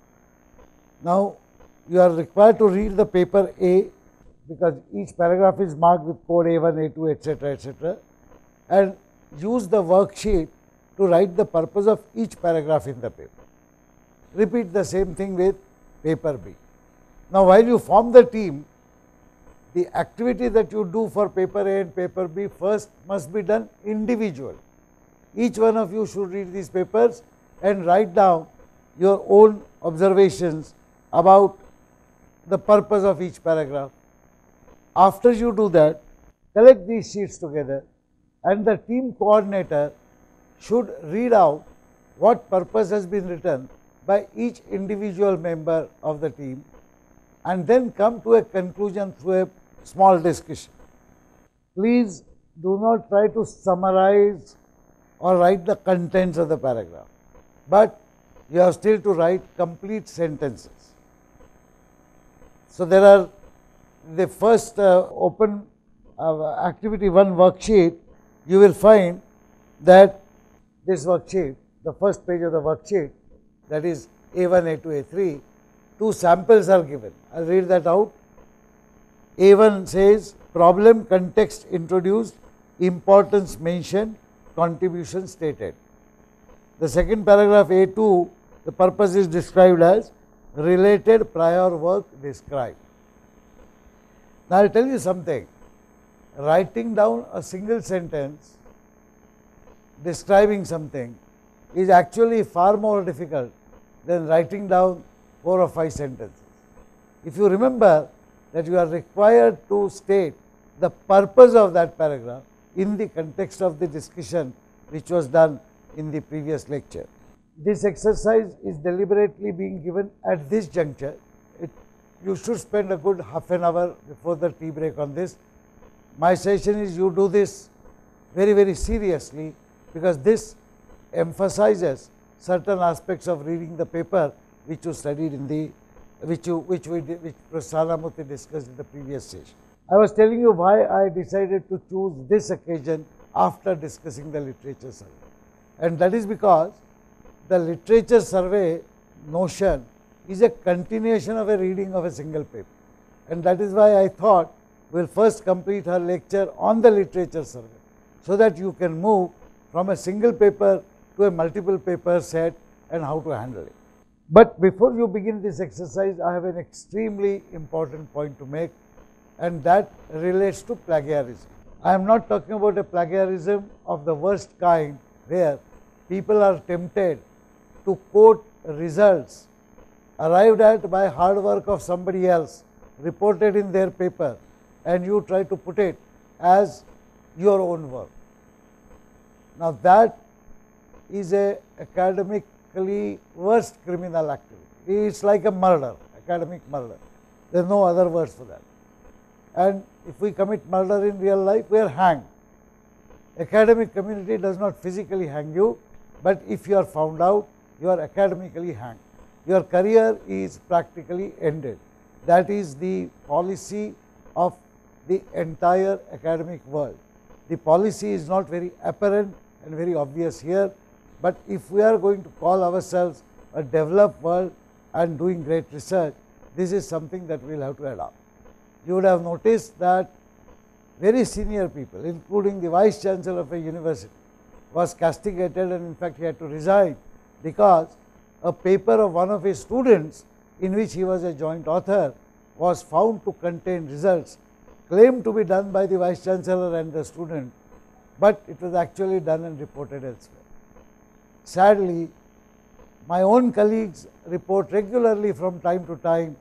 Now, you are required to read the paper A, because each paragraph is marked with code A1, A2, etc., etc., and use the worksheet to write the purpose of each paragraph in the paper. Repeat the same thing with paper B. Now, while you form the team, the activity that you do for paper A and paper B first must be done individually. Each one of you should read these papers and write down your own observations about the purpose of each paragraph. After you do that, collect these sheets together, and the team coordinator should read out what purpose has been written by each individual member of the team, and then come to a conclusion through a small discussion. Please do not try to summarize or write the contents of the paragraph, but you have still to write complete sentences. So, there are the first open activity 1 worksheet, you will find that this worksheet, the first page of the worksheet, that is A1, A2, A3, 2 samples are given. I will read that out. A1 says problem, context introduced, importance mentioned, contribution stated. The second paragraph A2, the purpose is described as related prior work described. Now, I will tell you something, writing down a single sentence describing something is actually far more difficult than writing down 4 or 5 sentences. If you remember that you are required to state the purpose of that paragraph in the context of the discussion which was done in the previous lecture. This exercise is deliberately being given at this juncture. You should spend a good half an hour before the tea break on this. My suggestion is you do this very, very seriously, because this emphasizes certain aspects of reading the paper which you studied in the which Professor Sanamurthy discussed in the previous session. I was telling you why I decided to choose this occasion after discussing the literature survey, and that is because the literature survey notion is a continuation of a reading of a single paper, and that is why I thought we will first complete our lecture on the literature survey, so that you can move from a single paper to a multiple paper set and how to handle it. But before you begin this exercise, I have an extremely important point to make, and that relates to plagiarism. I am not talking about a plagiarism of the worst kind, where people are tempted to quote results arrived at by hard work of somebody else, reported in their paper, and you try to put it as your own work. Now, that is a academically worst criminal activity. It is like a murder, academic murder. There is no other words for that. And if we commit murder in real life, we are hanged. Academic community does not physically hang you, but if you are found out, you are academically hanged. Your career is practically ended. That is the policy of the entire academic world. The policy is not very apparent and very obvious here, but if we are going to call ourselves a developed world and doing great research, this is something that we will have to adopt. You would have noticed that very senior people, including the Vice Chancellor of a university, was castigated, and in fact he had to resign because a paper of one of his students, in which he was a joint author, was found to contain results claimed to be done by the Vice Chancellor and the student, but it was actually done and reported elsewhere. Sadly, my own colleagues report regularly from time to time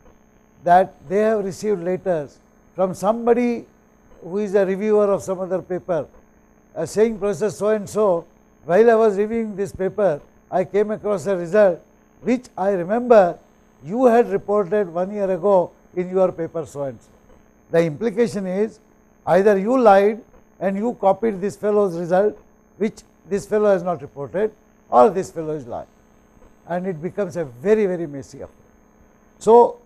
that they have received letters from somebody who is a reviewer of some other paper, saying, Professor so and so, while I was reviewing this paper, I came across a result which I remember you had reported 1 year ago in your paper so and so. The implication is either you lied and you copied this fellow's result, which this fellow has not reported, or this fellow is lying, and it becomes a very, very messy affair. So,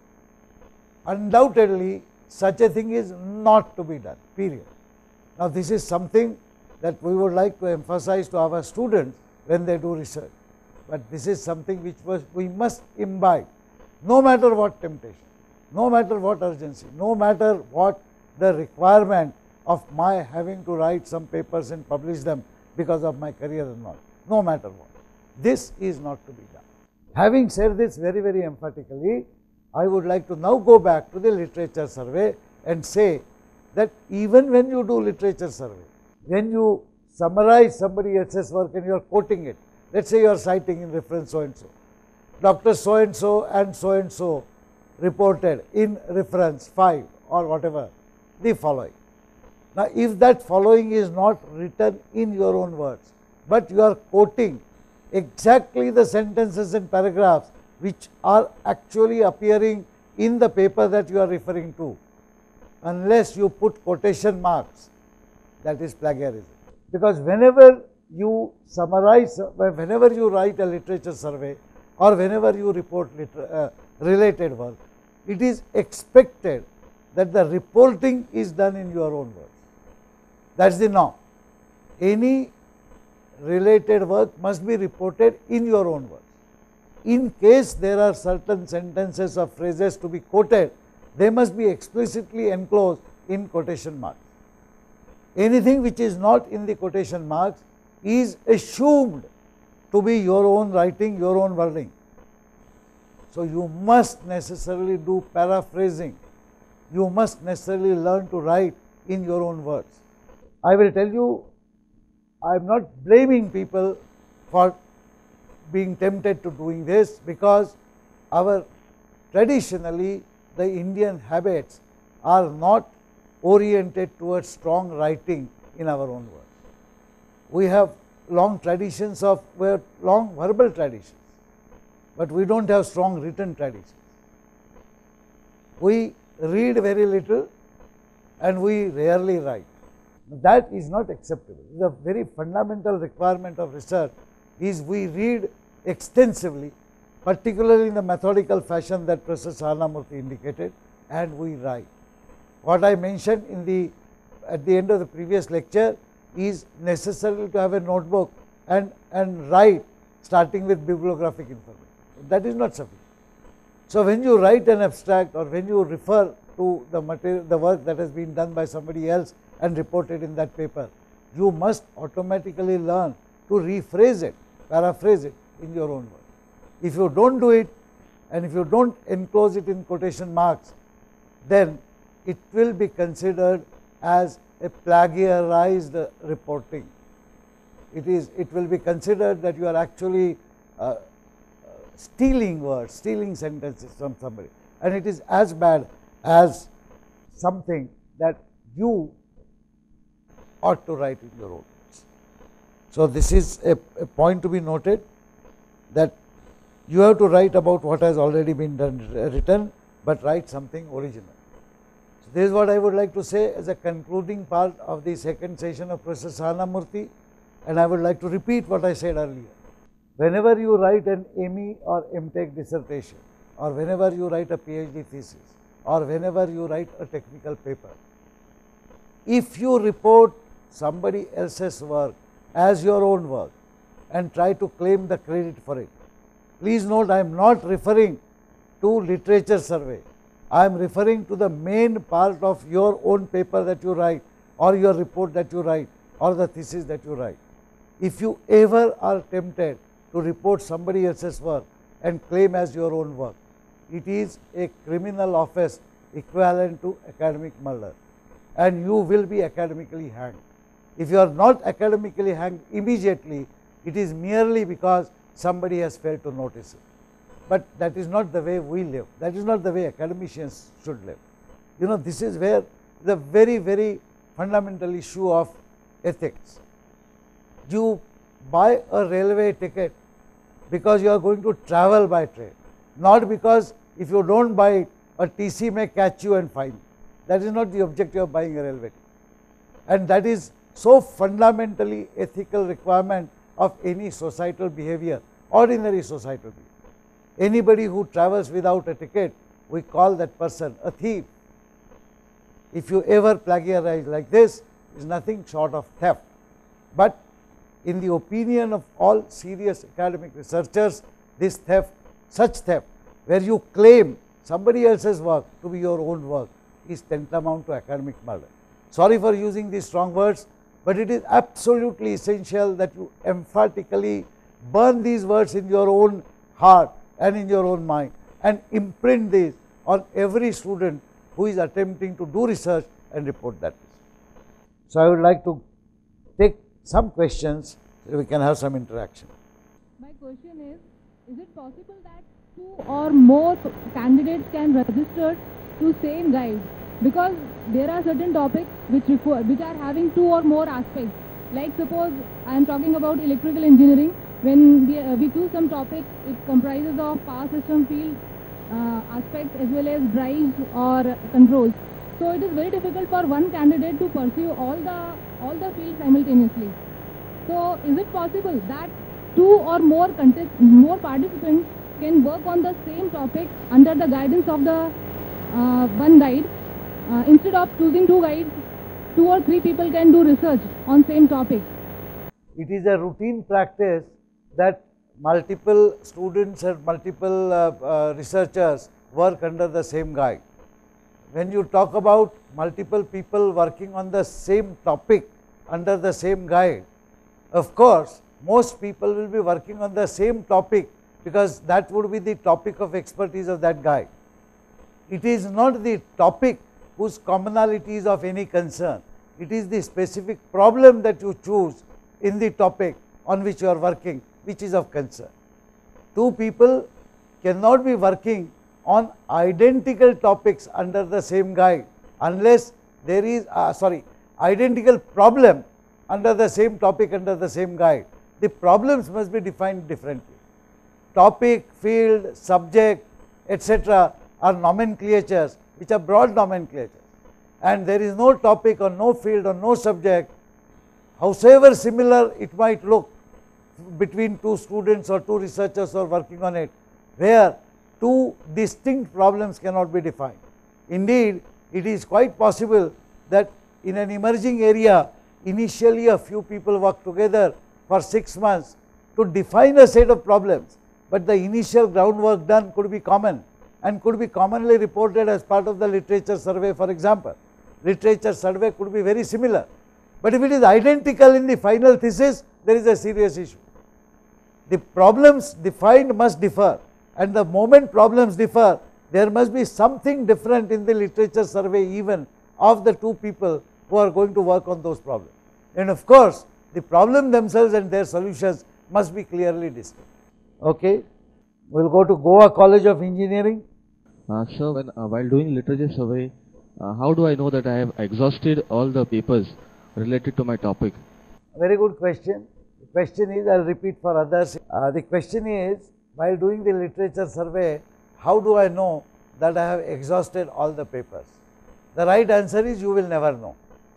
undoubtedly such a thing is not to be done, period. Now, this is something that we would like to emphasize to our students when they do research, but this is something which we must imbibe, no matter what temptation, no matter what urgency, no matter what the requirement of my having to write some papers and publish them because of my career or not, no matter what. This is not to be done. Having said this very, very emphatically, I would like to now go back to the literature survey and say that even when you do literature survey, when you summarize somebody else's work and you are quoting it, let us say you are citing in reference so and so, Dr. so and so reported in reference 5 or whatever the following. Now, if that following is not written in your own words, but you are quoting exactly the sentences and paragraphs which are actually appearing in the paper that you are referring to, unless you put quotation marks, that is plagiarism. Because whenever you summarize, whenever you write a literature survey or whenever you report related work, it is expected that the reporting is done in your own words. That is the norm. Any related work must be reported in your own words. In case there are certain sentences or phrases to be quoted, they must be explicitly enclosed in quotation marks. Anything which is not in the quotation marks is assumed to be your own writing, your own wording. So, you must necessarily do paraphrasing, you must necessarily learn to write in your own words. I will tell you, I am not blaming people for being tempted to doing this, because our traditionally the Indian habits are not oriented towards strong writing in our own words. We have long traditions of long verbal traditions, but we do not have strong written traditions. We read very little and we rarely write. That is not acceptable. The very fundamental requirement of research is we read extensively, particularly in the methodical fashion that Professor Saranamurthy indicated, and we write. What I mentioned at the end of the previous lecture is necessary to have a notebook and write, starting with bibliographic information. That is not sufficient. So, when you write an abstract or when you refer to the material, the work that has been done by somebody else and reported in that paper, you must automatically learn to rephrase it, paraphrase it in your own words. If you do not do it and if you do not enclose it in quotation marks, then it will be considered as a plagiarized reporting. It will be considered that you are actually stealing words, stealing sentences from somebody, and it is as bad as something that you ought to write in your own words. So, this is a point to be noted, that you have to write about what has already been written, but write something original. So, this is what I would like to say as a concluding part of the second session of Professor Saranamurthy, and I would like to repeat what I said earlier. Whenever you write an ME or MTech dissertation, or whenever you write a PhD thesis, or whenever you write a technical paper, if you report somebody else's work as your own work and try to claim the credit for it, please note, I am not referring to literature survey, I am referring to the main part of your own paper that you write, or your report that you write, or the thesis that you write. If you ever are tempted to report somebody else's work and claim as your own work, it is a criminal offence equivalent to academic murder, and you will be academically hanged. If you are not academically hanged immediately, it is merely because somebody has failed to notice it. But that is not the way we live, that is not the way academicians should live. You know, this is where the very, very fundamental issue of ethics. You buy a railway ticket because you are going to travel by train, not because if you do not buy it, a TC may catch you and fine you. That is not the objective of buying a railway ticket, and that is so fundamentally ethical requirement of any societal behavior, ordinary societal behavior. Anybody who travels without a ticket, we call that person a thief. If you ever plagiarize like this, is nothing short of theft. But in the opinion of all serious academic researchers, this theft, such theft, where you claim somebody else's work to be your own work, is tantamount to academic murder. Sorry for using these strong words, but it is absolutely essential that you emphatically burn these words in your own heart and in your own mind, and imprint this on every student who is attempting to do research and report that. So, I would like to take some questions so we can have some interaction. My question is it possible that 2 or more candidates can register to same guide? Because there are certain topics which are having 2 or more aspects. Like suppose I am talking about electrical engineering, when we choose some topic, it comprises of power system field aspects as well as drives or controls. So it is very difficult for one candidate to pursue all the fields simultaneously. So is it possible that two or more participants can work on the same topic under the guidance of the one guide? Instead of choosing two guides, two or three people can do research on same topic. It is a routine practice that multiple students and multiple researchers work under the same guide. When you talk about multiple people working on the same topic under the same guide, of course, most people will be working on the same topic because that would be the topic of expertise of that guide. It is not the topic whose commonality is of any concern, it is the specific problem that you choose in the topic on which you are working which is of concern. Two people cannot be working on identical topics under the same guide unless there is identical problem under the same topic under the same guide. The problems must be defined differently. Topic, field, subject, etc. are nomenclatures which are broad nomenclatures, and there is no topic or no field or no subject, howsoever similar it might look between two students or two researchers who are working on it, where two distinct problems cannot be defined. Indeed, it is quite possible that in an emerging area, initially a few people work together for 6 months to define a set of problems, but the initial groundwork done could be common and could be commonly reported as part of the literature survey. For example, literature survey could be very similar, but if it is identical in the final thesis, there is a serious issue. The problems defined must differ, and the moment problems differ, there must be something different in the literature survey even of the two people who are going to work on those problems. And of course, the problem themselves and their solutions must be clearly distinct. Okay, we will go to Goa College of Engineering. Sir, while doing literature survey, how do I know that I have exhausted all the papers related to my topic? Very good question. The question is, I will repeat for others. The question is, while doing the literature survey, how do I know that I have exhausted all the papers? The right answer is, you will never know.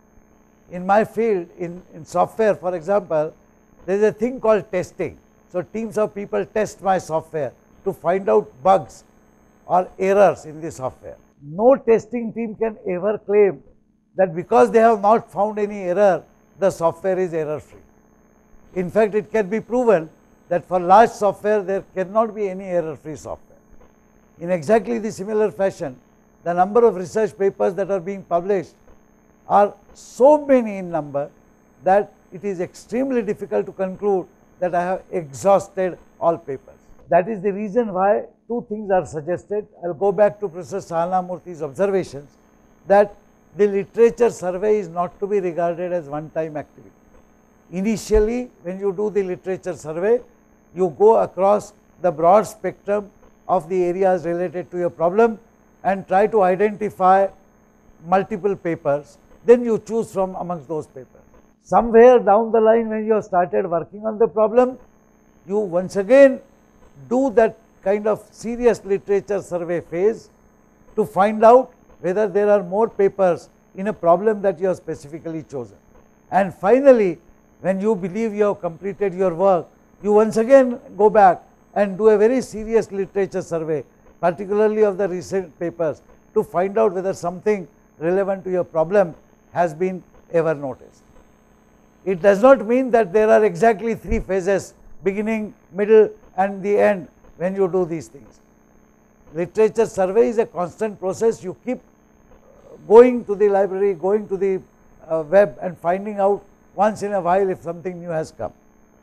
In my field, in software for example, there is a thing called testing. So, teams of people test my software to find out bugs or errors in the software. No testing team can ever claim that because they have not found any error, the software is error free. In fact, it can be proven that for large software there cannot be any error free software. In exactly the similar fashion, the number of research papers that are being published are so many in number that it is extremely difficult to conclude that I have exhausted all papers. That is the reason why two things are suggested. I will go back to Professor Sahanamurthy's observations that the literature survey is not to be regarded as one time activity. Initially, when you do the literature survey, you go across the broad spectrum of the areas related to your problem and try to identify multiple papers, then you choose from amongst those papers. Somewhere down the line, when you have started working on the problem, you once again do that kind of serious literature survey phase to find out whether there are more papers in a problem that you have specifically chosen. And finally, when you believe you have completed your work, you once again go back and do a very serious literature survey, particularly of the recent papers, to find out whether something relevant to your problem has been ever noticed. It does not mean that there are exactly 3 phases, beginning, middle and the end, when you do these things. Literature survey is a constant process. You keep going to the library, going to the web and finding out once in a while if something new has come.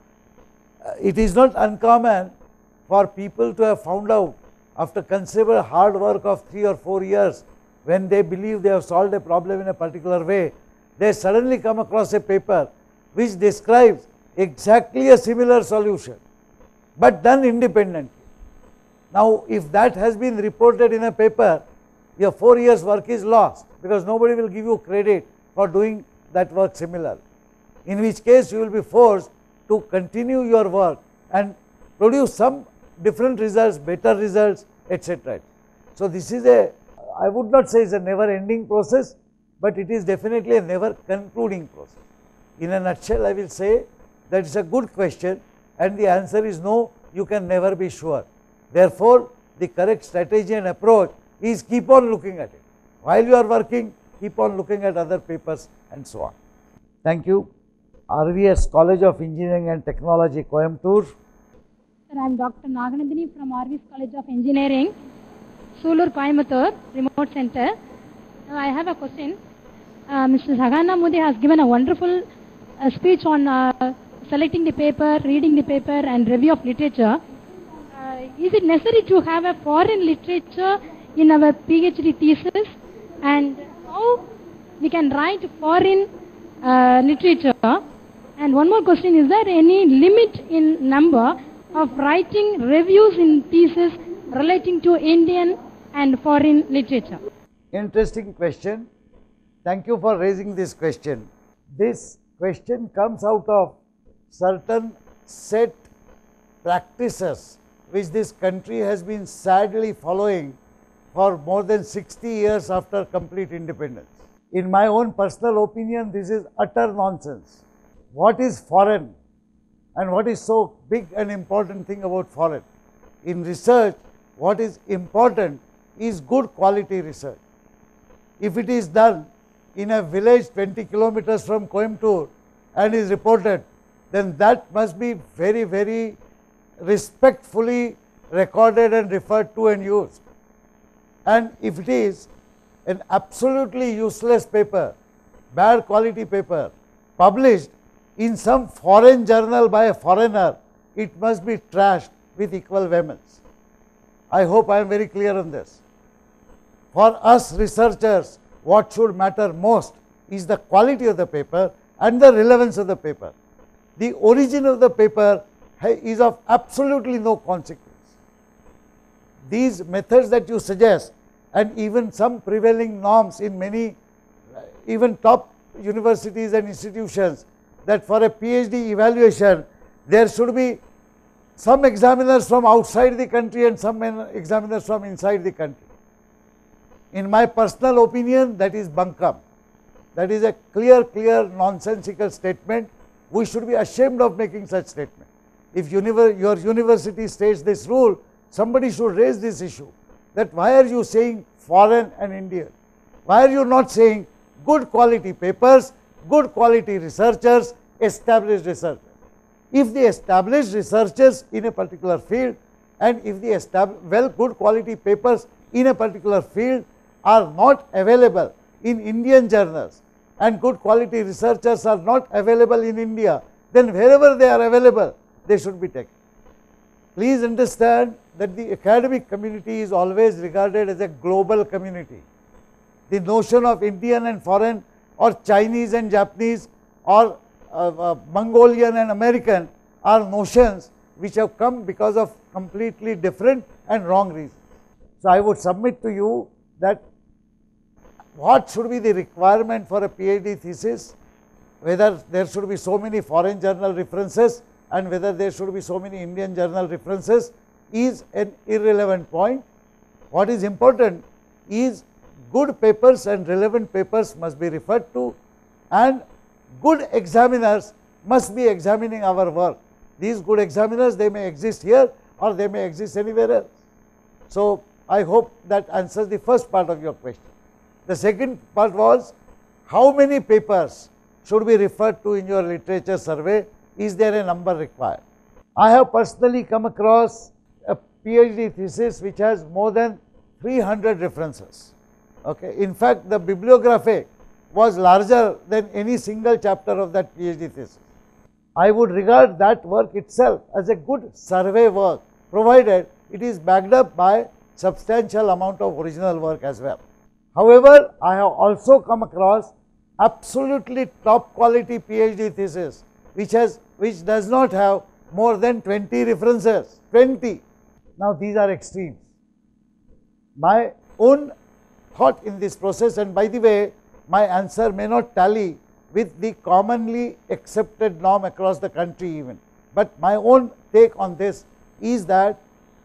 It is not uncommon for people to have found out after considerable hard work of 3 or 4 years, when they believe they have solved a problem in a particular way, they suddenly come across a paper which describes exactly a similar solution, but done independently. Now, if that has been reported in a paper, your 4 years work is lost, because nobody will give you credit for doing that work similarly, in which case you will be forced to continue your work and produce some different results, better results, etc. So, this is a, I would not say it is a never ending process, but it is definitely a never concluding process. In a nutshell, I will say that is a good question, and the answer is no, you can never be sure. Therefore, the correct strategy and approach is keep on looking at it. While you are working, keep on looking at other papers and so on. Thank you. RVS College of Engineering and Technology, Coimbatore. Sir, I am Dr. Naganandini from RVS College of Engineering, Sulur, Coimbatore, Remote Center. I have a question. Mr. Sahanamurthy has given a wonderful speech on selecting the paper, reading the paper and review of literature. Is it necessary to have a foreign literature in our PhD thesis, and how we can write foreign literature? And one more question, is there any limit in number of writing reviews in thesis relating to Indian and foreign literature? Interesting question. Thank you for raising this question. This question comes out of certain set practices which this country has been sadly following for more than 60 years after complete independence. In my own personal opinion, this is utter nonsense. What is foreign and what is so big and important thing about foreign? In research, what is important is good quality research. If it is done in a village 20 kilometers from Coimbatore and is reported, then that must be very, very respectfully recorded and referred to and used. And if it is an absolutely useless paper, bad quality paper, published in some foreign journal by a foreigner, it must be trashed with equal vehemence. I hope I am very clear on this. For us researchers, what should matter most is the quality of the paper and the relevance of the paper. The origin of the paper is of absolutely no consequence. These methods that you suggest, and even some prevailing norms in many even top universities and institutions, that for a PhD evaluation there should be some examiners from outside the country and some examiners from inside the country. In my personal opinion, that is bunkum. That is a clear nonsensical statement. We should be ashamed of making such statement. If your university states this rule, somebody should raise this issue, that why are you saying foreign and Indian? Why are you not saying good quality papers, good quality researchers, established researchers? If the established researchers in a particular field and if the good quality papers in a particular field are not available in Indian journals and good quality researchers are not available in India, then wherever they are available, they should be taken. Please understand that the academic community is always regarded as a global community. The notion of Indian and foreign, or Chinese and Japanese, or Mongolian and American are notions which have come because of completely different and wrong reasons. So, I would submit to you that what should be the requirement for a PhD thesis, whether there should be so many foreign journal references and whether there should be so many Indian journal references, is an irrelevant point. What is important is good papers and relevant papers must be referred to, and good examiners must be examining our work. These good examiners, they may exist here or they may exist anywhere else. So, I hope that answers the first part of your question. The second part was, how many papers should be referred to in your literature survey? Is there a number required? I have personally come across a PhD thesis which has more than 300 references. Okay. In fact, the bibliography was larger than any single chapter of that PhD thesis. I would regard that work itself as a good survey work, provided it is backed up by substantial amount of original work as well. However, I have also come across absolutely top quality PhD thesis which does not have more than 20 references, 20. Now, these are extremes. My own thought in this process, and by the way, my answer may not tally with the commonly accepted norm across the country even, but my own take on this is that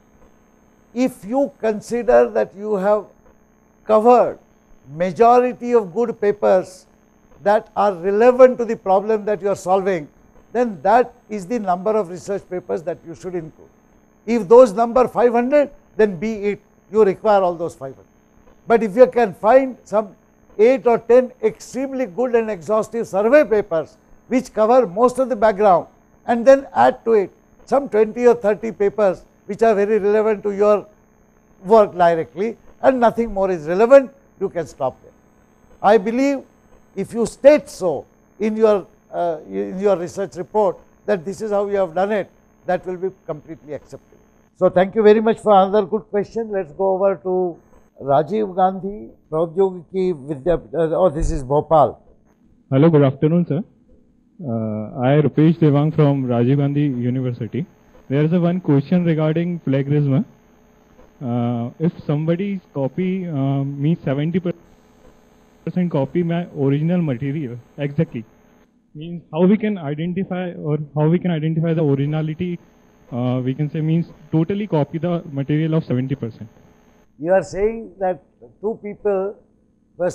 if you consider that you have covered majority of good papers that are relevant to the problem that you are solving, then that is the number of research papers that you should include. If those number 500, then be it, you require all those 500. But if you can find some 8 or 10 extremely good and exhaustive survey papers which cover most of the background, and then add to it some 20 or 30 papers which are very relevant to your work directly, and nothing more is relevant, you can stop there. I believe if you state so in your research report that this is how you have done it, that will be completely acceptable. So, thank you very much for another good question. Let us go over to Rajiv Gandhi, Pradyogiki Vidya, this is Bhopal. Hello, good afternoon, sir. I Rupesh Devang from Rajiv Gandhi University. There is a one question regarding plagiarism. If somebody's copy means 70% copy my original material exactly, means how we can identify the originality, we can say means totally copy the material of 70%. You are saying that two people where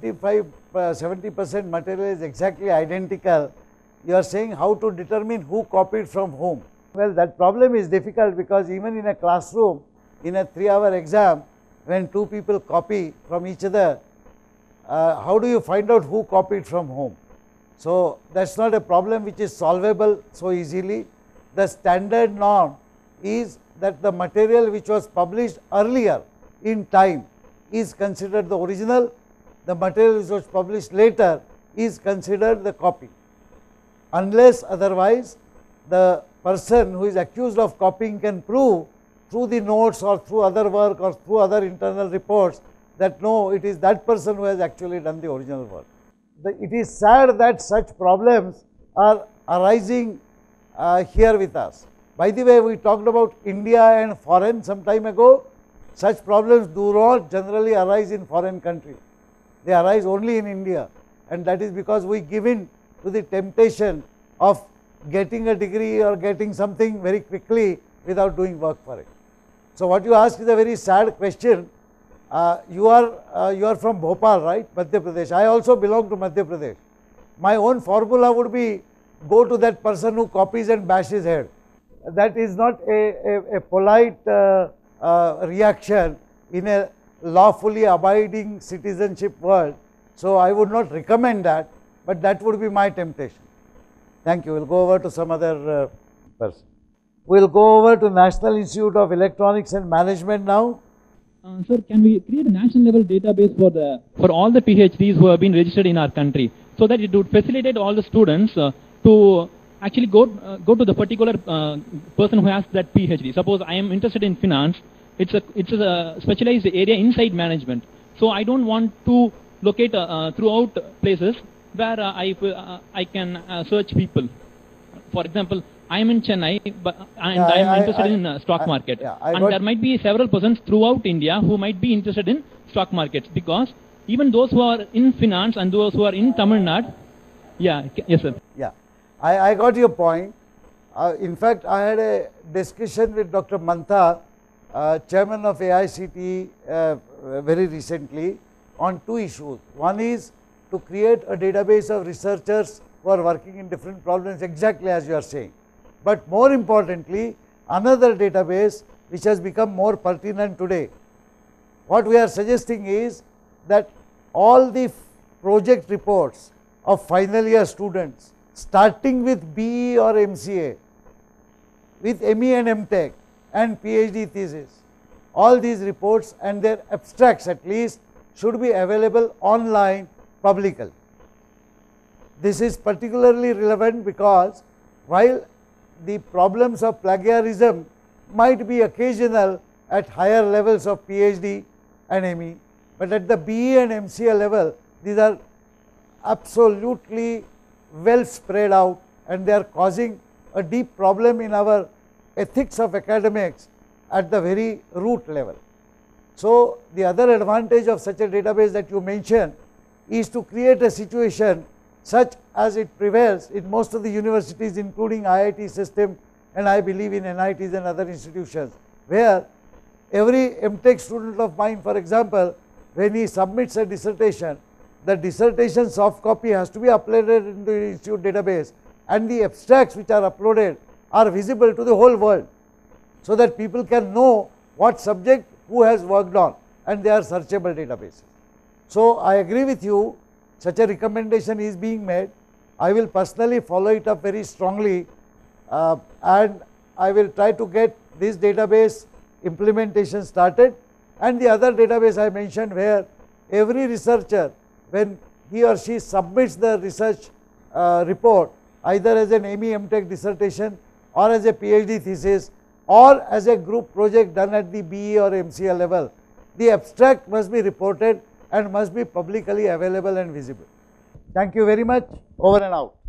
70% material is exactly identical, you are saying how to determine who copied from whom. Well, that problem is difficult because even in a classroom, in a 3-hour exam, when two people copy from each other, how do you find out who copied from whom? So, that is not a problem which is solvable so easily. The standard norm is that the material which was published earlier in time is considered the original, the material which was published later is considered the copy. Unless otherwise, the person who is accused of copying can prove through the notes or through other work or through other internal reports that no, it is that person who has actually done the original work. It is sad that such problems are arising here with us. By the way, we talked about India and foreign some time ago. Such problems do not generally arise in foreign countries. They arise only in India, and that is because we give in to the temptation of getting a degree or getting something very quickly without doing work for it. So, what you ask is a very sad question. You are from Bhopal, right, Madhya Pradesh. I also belong to Madhya Pradesh. My own formula would be go to that person who copies and bash his head. That is not a polite reaction in a lawfully abiding citizenship world. So, I would not recommend that, but that would be my temptation. Thank you. We will go over to some other person. We will go over to National Institute of Electronics and Management now. Sir, can we create a national level database for all the PhDs who have been registered in our country, so that it would facilitate all the students to actually go to the particular person who has that PhD. Suppose I am interested in finance, it's a specialized area inside management. So I don't want to locate throughout places where I can search people. For example, I am in Chennai, I am interested in stock market, and there might be several persons throughout India who might be interested in stock markets, because even those who are in finance and those who are in Tamil Nadu, yes sir. Yeah, I got your point. In fact, I had a discussion with Dr. Mantha, chairman of AICTE, very recently on two issues. One is to create a database of researchers who are working in different problems, exactly as you are saying. But more importantly, another database which has become more pertinent today. What we are suggesting is that all the project reports of final year students, starting with BE or MCA, with ME and MTech and PhD thesis, all these reports and their abstracts at least should be available online publicly. This is particularly relevant because while the problems of plagiarism might be occasional at higher levels of PhD and ME, but at the BE and MCA level, these are absolutely well spread out, and they are causing a deep problem in our ethics of academics at the very root level. So, the other advantage of such a database that you mentioned is to create a situation such as it prevails in most of the universities, including IIT system, and I believe in NITs and other institutions, where every MTech student of mine, for example, when he submits a dissertation, the dissertation soft copy has to be uploaded into the institute database, and the abstracts which are uploaded are visible to the whole world, so that people can know what subject who has worked on, and they are searchable databases. So, I agree with you, such a recommendation is being made. I will personally follow it up very strongly, and I will try to get this database implementation started, and the other database I mentioned, where every researcher, when he or she submits the research report, either as an ME MTech dissertation or as a PhD thesis or as a group project done at the BE or MCA level, the abstract must be reported and must be publicly available and visible. Thank you very much. Over and out.